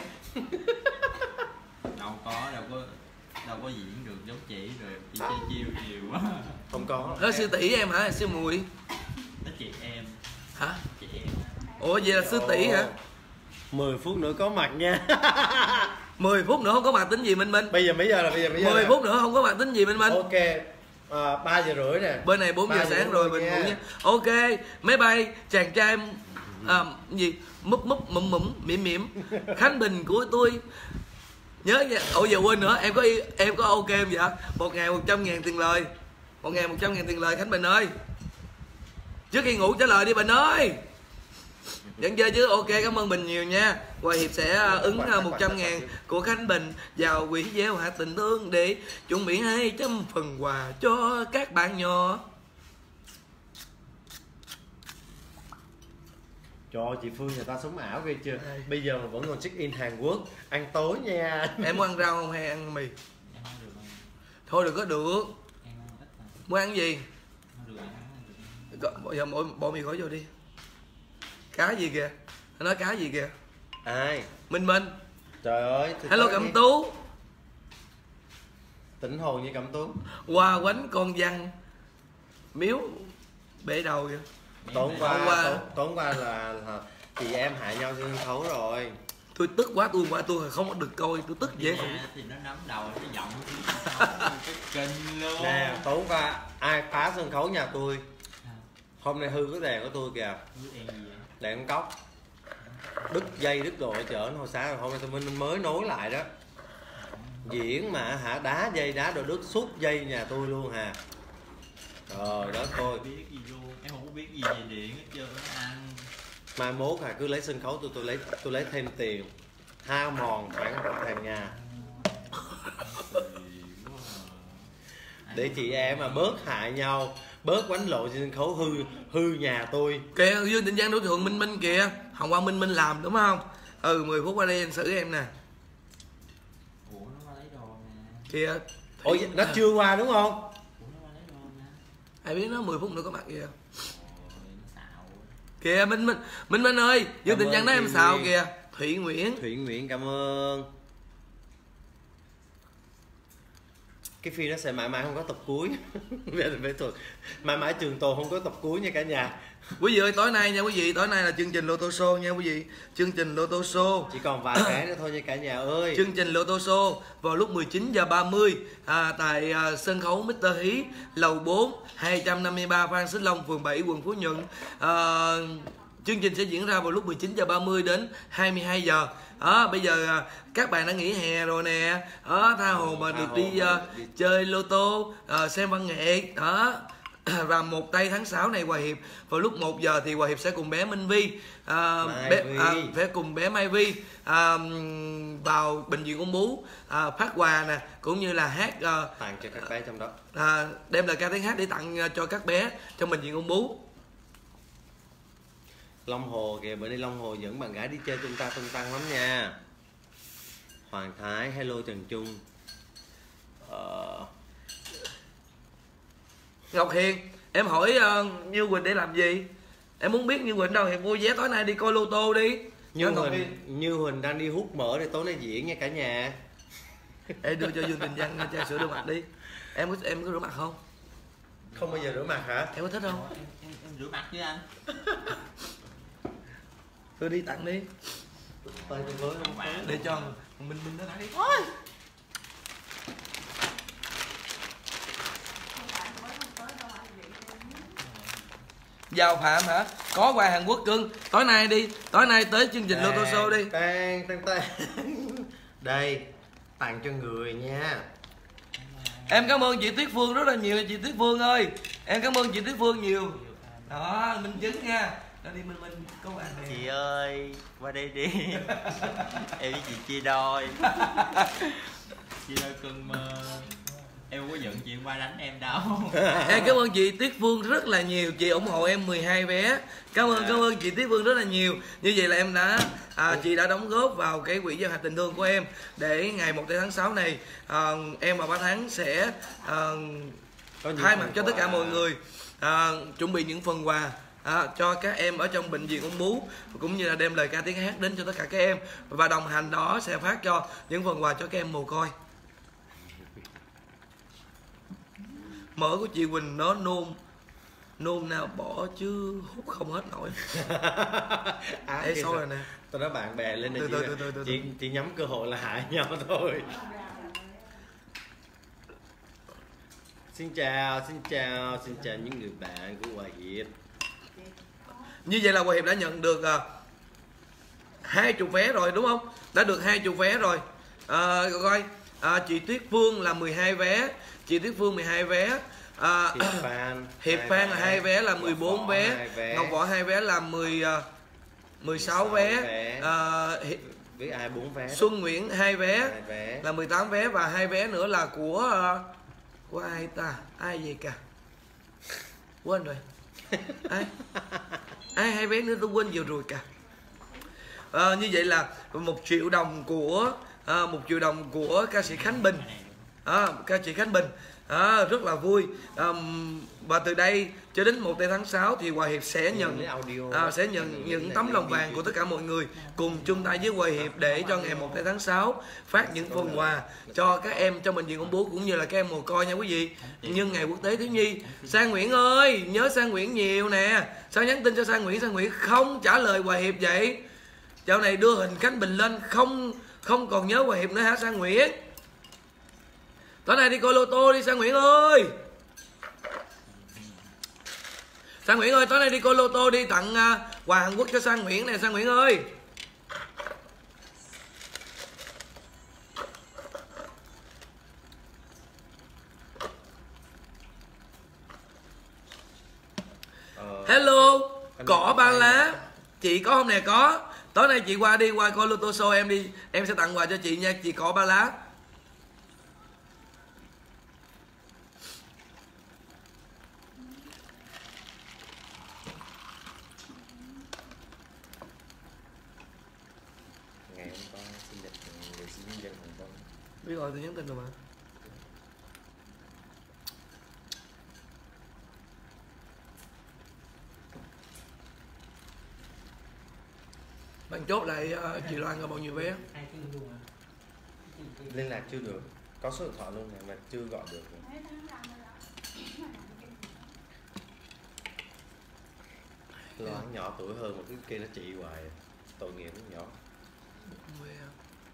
đâu có diễn được giống chị rồi, chị chơi chiêu nhiều quá. Không có. Đó sư tỷ em hả? Sư muội. Đó chị em. Hả? Chị em. Ủa vậy là sư tỷ hả? 10 phút nữa có mặt nha. 10 phút nữa không có mặt tính gì Minh? Bây giờ mấy giờ là 10 phút nữa không có mặt tính gì Minh? Ok. 3 giờ rưỡi nè. Bên này 4 giờ sáng rồi mình ngủ nha. Ok, máy bay chàng trai gì múp mụm mỉm Khánh Bình của tôi. Nhớ nha. Ủa giờ quên nữa, em có ok không vậy? 1 ngày 100.000 tiền lời. 1 ngày 100.000 tiền lời Khánh Bình ơi. Trước khi ngủ trả lời đi Bình ơi. Vẫn chơi chứ. Ok cảm ơn Bình nhiều nha. Hòa Hiệp sẽ ứng 100.000 của Khánh Bình vào quỹ gieo hạt tình thương để chuẩn bị 200 phần quà cho các bạn nhỏ. Cho chị Phương người ta sống ảo ghê chưa? Bây giờ mà vẫn còn check in Hàn Quốc ăn tối nha. Em muốn ăn rau không hay ăn mì? Em không được không? Thôi đừng có được. Em ăn ít thôi. Muốn ăn gì? Không được ăn được. Giờ bỏ mì khỏi vô đi. Cá gì kìa? Anh nói cá gì kìa? Ai? Minh. Trời ơi. Hello Cẩm Tú. Tỉnh hồn như Cẩm Tú. Hoa quánh con văn miếu bể đầu kìa. Tối hôm qua là chị em hại nhau trên sân khấu rồi. Tôi tức quá, tôi không có được coi, tôi tức dễ. Thì nó nắm đầu nó giọng cái kinh luôn. Nè tối qua ai phá sân khấu nhà tôi, hôm nay hư cái đèn của tôi kìa, đèn cốc đứt dây đứt đồ chở hồi sáng, hôm nay tôi mới nối lại đó. Diễn mà hả, đá dây đá đồ đứt suốt dây nhà tôi luôn hà. Trời đó thôi. Biết gì luôn, em không có biết gì về điện hết trơn á anh. Mai mốt hà cứ lấy sân khấu tôi lấy thêm tiền, hao mòn khoảng thằng nhà. Để chị em mà bớt hại nhau, bớt quánh lộ trên sân khấu hư nhà tôi. Kìa Dương Tịnh Giang đối tượng Minh Minh kìa, hôm qua Minh Minh làm đúng không? 10 phút qua đây anh xử em nè. Ủa nó qua lấy đồ nè. Kìa. Ôi nó chưa qua đúng không? Ủa nó qua lấy đồ nè. Ai biết nó 10 phút nữa có mặt kìa. Ôi nó xạo. Kìa Minh Minh ơi, Dương Tịnh Giang nói em xạo kìa. Thủy Nguyễn cảm ơn. Cái phim nó sẽ mãi mãi không có tập cuối. Về thuật mãi mãi trường tồn không có tập cuối nha cả nhà. Quý vị ơi, tối nay nha quý vị, tối nay là chương trình Lô Tô Show nha quý vị. Chương trình Lô Tô Show chỉ còn vài cái nữa thôi nha cả nhà ơi. Chương trình Lô Tô Show vào lúc 19h30 tại sân khấu Mr. Hí, lầu 4, 253 Phan Xích Long, phường 7, quận Phú Nhuận. Chương trình sẽ diễn ra vào lúc 19h30 đến 22h. Bây giờ các bạn đã nghỉ hè rồi nè, tha hồ mà được đi chơi lô tô, xem văn nghệ đó. Và 1 tây tháng 6 này Hòa Hiệp vào lúc 1 giờ thì Hòa Hiệp sẽ cùng bé Minh Vi, sẽ cùng bé Mai Vi vào bệnh viện Ung Bướu phát quà nè, cũng như là hát tặng cho các bé trong đó, đem lời ca tiếng hát để tặng cho các bé trong bệnh viện Ung Bướu. Long Hồ kìa, bữa nay Long Hồ dẫn bạn gái đi chơi tung tăng lắm nha. Hoàng Thái, hello Trần Trung. Ngọc Hiền, em hỏi Như Quỳnh để làm gì? Em muốn biết Như Quỳnh đâu thì mua vé tối nay đi coi lô tô đi. Như Huỳnh đang đi hút mỡ để tối nay diễn nha cả nhà. Ê, đưa cho Dương Tịnh Giang chai sữa rửa mặt đi. Em có rửa mặt không? Không bao giờ rửa mặt hả? Em có thích không? Em rửa mặt với anh. Tôi đi tặng đi. Để cho Minh nó thấy. Giàu Phạm hả? Có qua Hàn Quốc cưng. Tối nay đi, tối nay tới chương trình Lô Tô Show đi. Đây, tặng cho người nha. Em cảm ơn chị Tuyết Phương rất là nhiều, chị Tuyết Phương ơi. Em cảm ơn chị Tuyết Phương nhiều. Đó, minh chứng nha. Đó đi Minh có bạn này. Chị ơi, qua đây đi. Em với chị chia đôi. Chia đôi cưng mơ. Em không có giận chị qua đánh em đâu. Em cảm ơn chị Tuyết Phương rất là nhiều. Chị ủng hộ em 12 vé. Cảm ơn chị Tuyết Phương rất là nhiều. Như vậy là em đã chị đã đóng góp vào cái quỹ gieo hạt tình thương của em, để ngày 1 tháng 6 này em và Bá Thắng sẽ thay mặt cho tất cả mọi người chuẩn bị những phần quà cho các em ở trong bệnh viện Ung Bướu, cũng như là đem lời ca tiếng hát đến cho tất cả các em, và đồng hành đó sẽ phát cho những phần quà cho các em mồ côi. Mỡ của chị Quỳnh nó nôn nào bỏ chứ hút không hết nổi. Ê sao rồi nè. Tôi nói bạn bè lên đây chị nhắm cơ hội là hại nhau thôi. Xin chào những người bạn của Hòa Hiệp. Như vậy là Hòa Hiệp đã nhận được 20 vé rồi đúng không? Đã được 20 vé rồi. Coi chị Tuyết Phương là 12 vé, chị Tuyết Phương 12 vé. Hiệp Phan là 2 vé là 14 vé, Ngọc Võ 2 vé là 16 vé. Với ai 4 vé. Xuân Nguyễn 2 vé là 18 vé, và 2 vé nữa là của ai ta? Ai vậy cả? Quên rồi. Ai 2 vé nữa tôi quên vừa rồi cả. Như vậy là 1 triệu đồng của 1 triệu đồng của ca sĩ Khánh Bình. Ca sĩ Khánh Bình rất là vui. Và từ đây cho đến 1 tháng 6 thì Hòa Hiệp sẽ nhận những tấm lòng vàng của tất cả mọi người, cùng chung tay với Hòa Hiệp để cho ngày 1 tháng 6 phát những phần quà cho các em trong bệnh viện Ung Bướu, cũng như là các em mồ côi nha quý vị. Nhưng ngày quốc tế thiếu nhi, Sang Nguyễn ơi, nhớ Sang Nguyễn nhiều nè. Sao nhắn tin cho Sang Nguyễn không trả lời Hòa Hiệp vậy? Dạo này đưa hình Khánh Bình lên không còn nhớ Hòa Hiệp nữa hả Sang Nguyễn? Tối nay đi coi lô tô đi Sang Nguyễn ơi. Sang Nguyễn ơi, tối nay đi coi lô tô đi, tặng quà Hàn Quốc cho Sang Nguyễn nè Sang Nguyễn ơi. Hello, cỏ ba lá. Chị có không nè? Có. Tối nay chị qua đi, qua coi lô tô show em đi. Em sẽ tặng quà cho chị nha, chị cỏ ba lá. Ngày hôm qua sinh nhật người sinh dân Hồng Vân. Biết rồi, tôi nhắn tin rồi mà. Bạn chốt lại chị Loan có bao nhiêu vé? Liên lạc chưa được, có số điện thoại luôn mà chưa gọi được. Loan nhỏ tuổi hơn mà cái kia nó trị hoài, tội nghiệp nó nhỏ. 10 vé,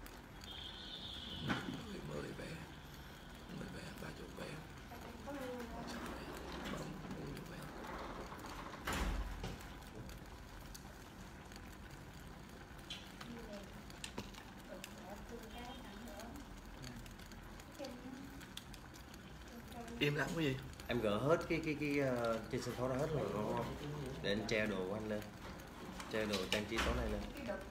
30 vé, 30 vé. Im lặng cái gì? Em gỡ hết cái trên sân khấu đó hết rồi đúng không? Để anh treo đồ của anh lên, treo đồ trang trí tối nay lên.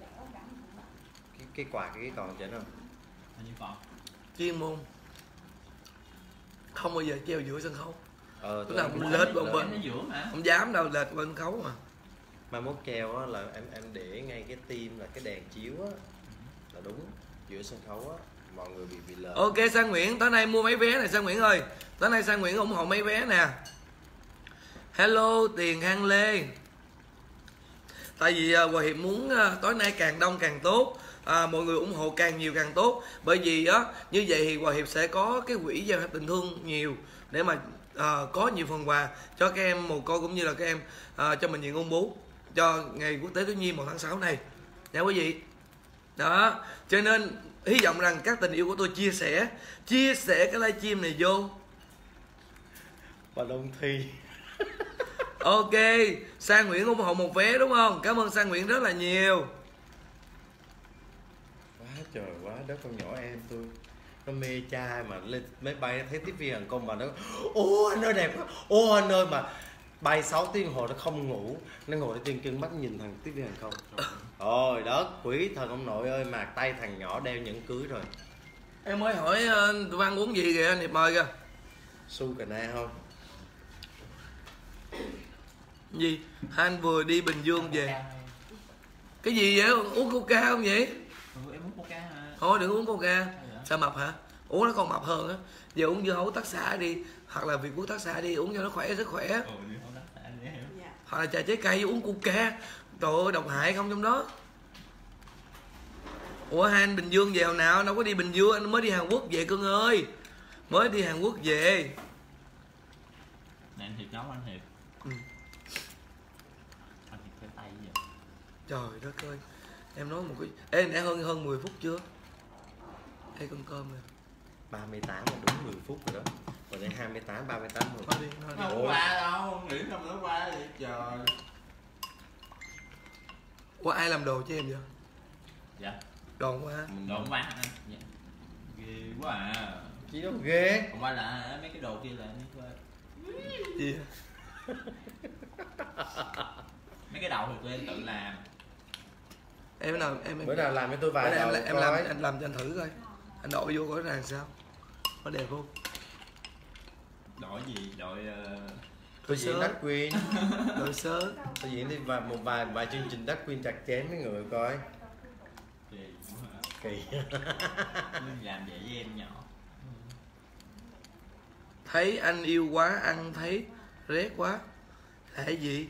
Cái quạt cái còn trên không? Bao nhiêu còn? Chuyên môn không bao giờ treo giữa sân khấu. Tức là Tôi lệch qua bên. Nó giữa mà. Không dám đâu, lệch qua sân khấu mà. mai mốt treo á là em để ngay cái tim là cái đèn chiếu á là đúng giữa sân khấu á, mọi người bị lệch. Ok Sang Nguyễn, tối nay mua mấy vé này Sang Nguyễn ơi. Tối nay Sang Nguyễn ủng hộ mấy vé nè. Hello Tiền Khang Lê. Tại vì Hòa Hiệp muốn tối nay càng đông càng tốt, mọi người ủng hộ càng nhiều càng tốt. Bởi vì á như vậy thì Hòa Hiệp sẽ có cái quỹ gieo hạt tình thương nhiều để mà có nhiều phần quà cho các em mồ côi cũng như là các em cho bệnh viện ung bướu cho ngày quốc tế thiếu nhi 1 tháng 6 này nha quý vị. Đó, cho nên hy vọng rằng các tình yêu của tôi chia sẻ cái livestream này vô. Và Đông Thi. Ok, Sang Nguyễn ủng hộ 1 vé đúng không? Cảm ơn Sang Nguyễn rất là nhiều. Quá trời quá đất, con nhỏ em tôi nó mê trai mà lên máy bay nó thấy tiếp viên hàng không mà nó ô anh ơi đẹp quá, ô anh ơi mà bay 6 tiếng hồ nó không ngủ, nó ngồi để tiên cưng mắt nhìn thằng tiếp viên hàng không. Ôi đất, quỷ thần ông nội ơi, mà tay thằng nhỏ đeo nhẫn cưới rồi. Em mới hỏi tụi ăn uống gì kìa, anh Hiệp mời kìa. Su cà na không? Gì? Anh vừa đi Bình Dương về. Cái gì vậy? Uống coca không vậy? Em uống coca hả? Thôi đừng uống coca. Sao mập hả? Uống nó còn mập hơn á. Giờ uống dưa hấu tác xả đi, hoặc là Việt Quốc tác xả đi, uống cho nó khỏe, sức khỏe. Hoặc là trà trái cây uống coca. Trời ơi độc hại không trong đó. Ủa hai anh Bình Dương về hồi nào? Đâu có đi Bình Dương, anh mới đi Hàn Quốc về cưng ơi. Mới đi Hàn Quốc về. Nè anh Hiệp nấu anh Hiệp. Ừ. Anh Hiệp cái tay vậy. Trời đất ơi. Em nói một cái. Ê nãy hơn 10 phút chưa? Ê con cơm nè. 38 là đúng 10 phút rồi đó. Còn đây 28, 38 rồi. Nói đi, nói đi. Không qua đâu, nghĩ không nó qua vậy trời. Ủa ai làm đồ cho em vậy? Dạ. Đòn quá. Mình độn qua hả? Dạ. Ghê quá à. Chị đâu ghê. Không phải là mấy cái đồ kia là mấy cái Gì? mấy cái đầu thì tụi em tự làm. Em nào em Bữa nào làm cho tôi vài bữa nào đầu em làm anh làm cho anh thử coi. Anh đội vô coi là sao? Có đẹp không? Đội gì? Đội tôi diễn Đắc Quyên. Đội sớ. Tôi diễn đi một vài chương trình Đắc Quyên chặt chém mấy người coi. gì cũng hả? Kỳ. Mình làm vậy với em nhỏ. Thấy anh yêu quá, ăn thấy rét quá. Là cái gì?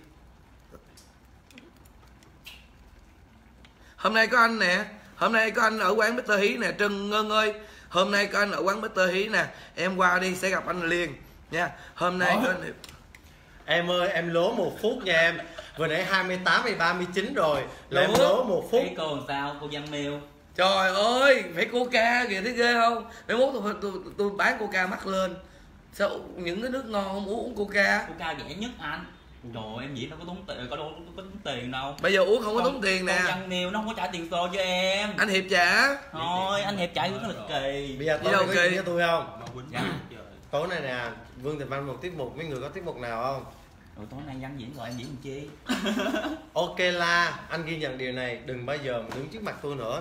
Hôm nay có anh nè. Hôm nay có anh ở quán Mr. Hí nè. Trần Ngân ơi. Hôm nay có anh ở quán Mr. Hí nè. Em qua đi sẽ gặp anh liền nha. Hôm nay có anh. Em ơi em lố 1 phút nha em. Vừa nãy 28 hay 39 rồi là em lố 1 phút. Thấy cô làm sao, cô Văn Miêu? Trời ơi, phải Coca kìa, thấy ghê không? Mấy mốt tôi bán Coca mắc lên. Sao những cái nước ngon không uống Coca? Coca rẻ nhất anh. Trời ơi, em nghĩ nó có tốn tiền, có tốn tiền đâu. Bây giờ uống không có tốn tiền nè. Cô Văn Miêu nó không có trả tiền xô cho em. Anh Hiệp trả. Thôi, anh Hiệp trả rất là kỳ. Bây giờ Đi tối đâu nay có kỳ? gì cho tôi không? Dạ. Tối nay nè, Vương Thịnh Văn một tiết mục, mấy người có tiết mục nào không? Rồi tối nay Văn diễn rồi em diễn làm chi? Ok la, anh ghi nhận điều này, đừng bao giờ mà đứng trước mặt tôi nữa.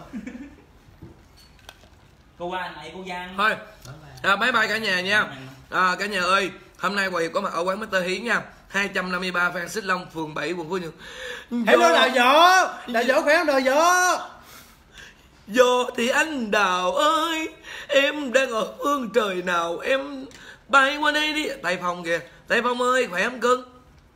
Cô qua này cô Văn. Thôi, bye bye cả nhà nha. Cả nhà ơi, hôm nay Hòa Hiệp có mặt ở quán Mr. Hiến nha. 253 Phan Xích Long, phường 7, quận Phú Nhuận. Hello Đào Võ, Đào Võ khỏe không Đào Võ? Giờ thì anh Đào ơi, em đang ở phương trời nào, em bay qua đây đi. Tây Phong kìa, Tây Phong ơi, khỏe không cưng?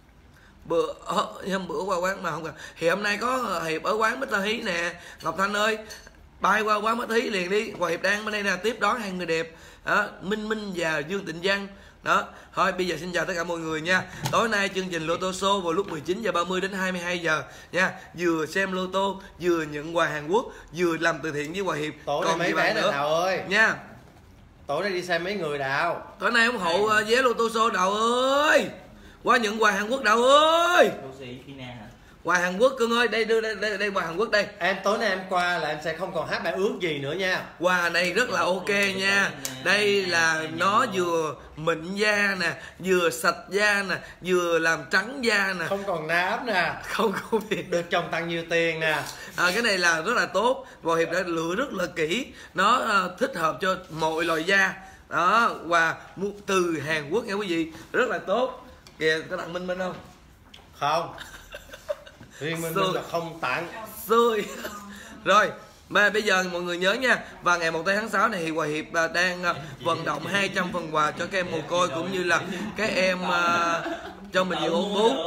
Hôm bữa qua quán mà không cần. Thì hôm nay có Hiệp ở quán Mr. Hiến nè. Ngọc Thanh ơi, bay qua quán Mr. Hiến liền đi. Hòa Hiệp đang bên đây nè, tiếp đón hai người đẹp đó, Minh Minh và Dương Tịnh Văn. Đó, thôi bây giờ xin chào tất cả mọi người nha. Tối nay chương trình Lô Tô Show vào lúc 19h30 đến 22 giờ nha. Vừa xem lô tô, vừa nhận quà Hàn Quốc, vừa làm từ thiện với Hòa Hiệp. Tối nay mấy vé nè Đào ơi. Nha. Tối nay đi xem mấy người Đào. Tối nay ủng hộ vé Lô Tô Show Đào ơi. Qua nhận quà Hàn Quốc Đào ơi. Lucy Tina hả? Quà Hàn Quốc cưng ơi, đây đưa đây quà Hàn Quốc đây. Em tối nay em qua là em sẽ không còn hát bài ước gì nữa nha. Quà này rất là ok nha. Đây là nó vừa mịn da nè, vừa sạch da nè, vừa làm trắng da nè. Không còn nám nè. Không biết. Được chồng tăng nhiều tiền nè. Cái này là rất là tốt. Hòa Hiệp đã lựa rất là kỹ. Nó thích hợp cho mọi loại da. Đó, và từ Hàn Quốc nha quý vị. Rất là tốt. Kìa, có tặng Minh Minh không? Không. Riêng mình là không tặng. Xui. Rồi, mà bây giờ mọi người nhớ nha, vào ngày 1 tháng 6 này thì Hòa Hiệp đang vận động 200 phần quà cho các em mồ côi cũng như là các em cho mình nhiều ôn bú.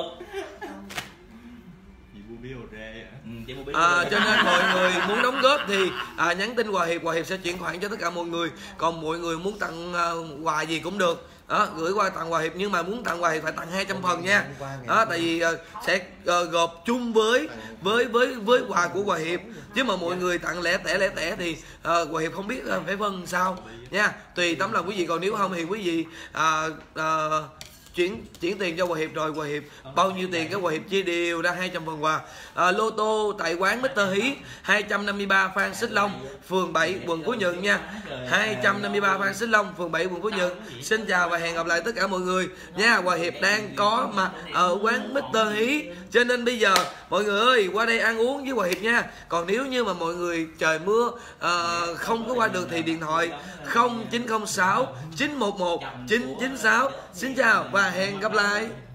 Cho nên mọi người muốn đóng góp thì nhắn tin Hòa Hiệp sẽ chuyển khoản cho tất cả mọi người. Còn mọi người muốn tặng quà gì cũng được. Đó, gửi qua tặng Hòa Hiệp, nhưng mà muốn tặng Hòa Hiệp phải tặng 200 phần nha. Đó, tại vì sẽ gộp chung với quà của Hòa Hiệp. Chứ mà mọi người tặng lẻ tẻ thì Hòa Hiệp không biết phải phân sao nha. Tùy tấm lòng quý vị, còn nếu không thì quý vị chuyển tiền cho Hòa Hiệp, rồi Hòa Hiệp bao nhiêu tiền cái Hòa Hiệp chia đều ra 200 phần quà. Lô tô tại quán Mr. Hiến 253 Phan Xích Long, phường 7, quận Phú Nhuận nha. 253 Phan Xích Long, phường 7, quận Phú Nhuận. Xin chào và hẹn gặp lại tất cả mọi người nha. Hòa Hiệp đang có mặt ở quán Mr. Hiến, cho nên bây giờ mọi người ơi qua đây ăn uống với Hòa Hiệp nha. Còn nếu như mà mọi người trời mưa không có qua được thì điện thoại 0906 911 996. Xin chào và hẹn gặp lại.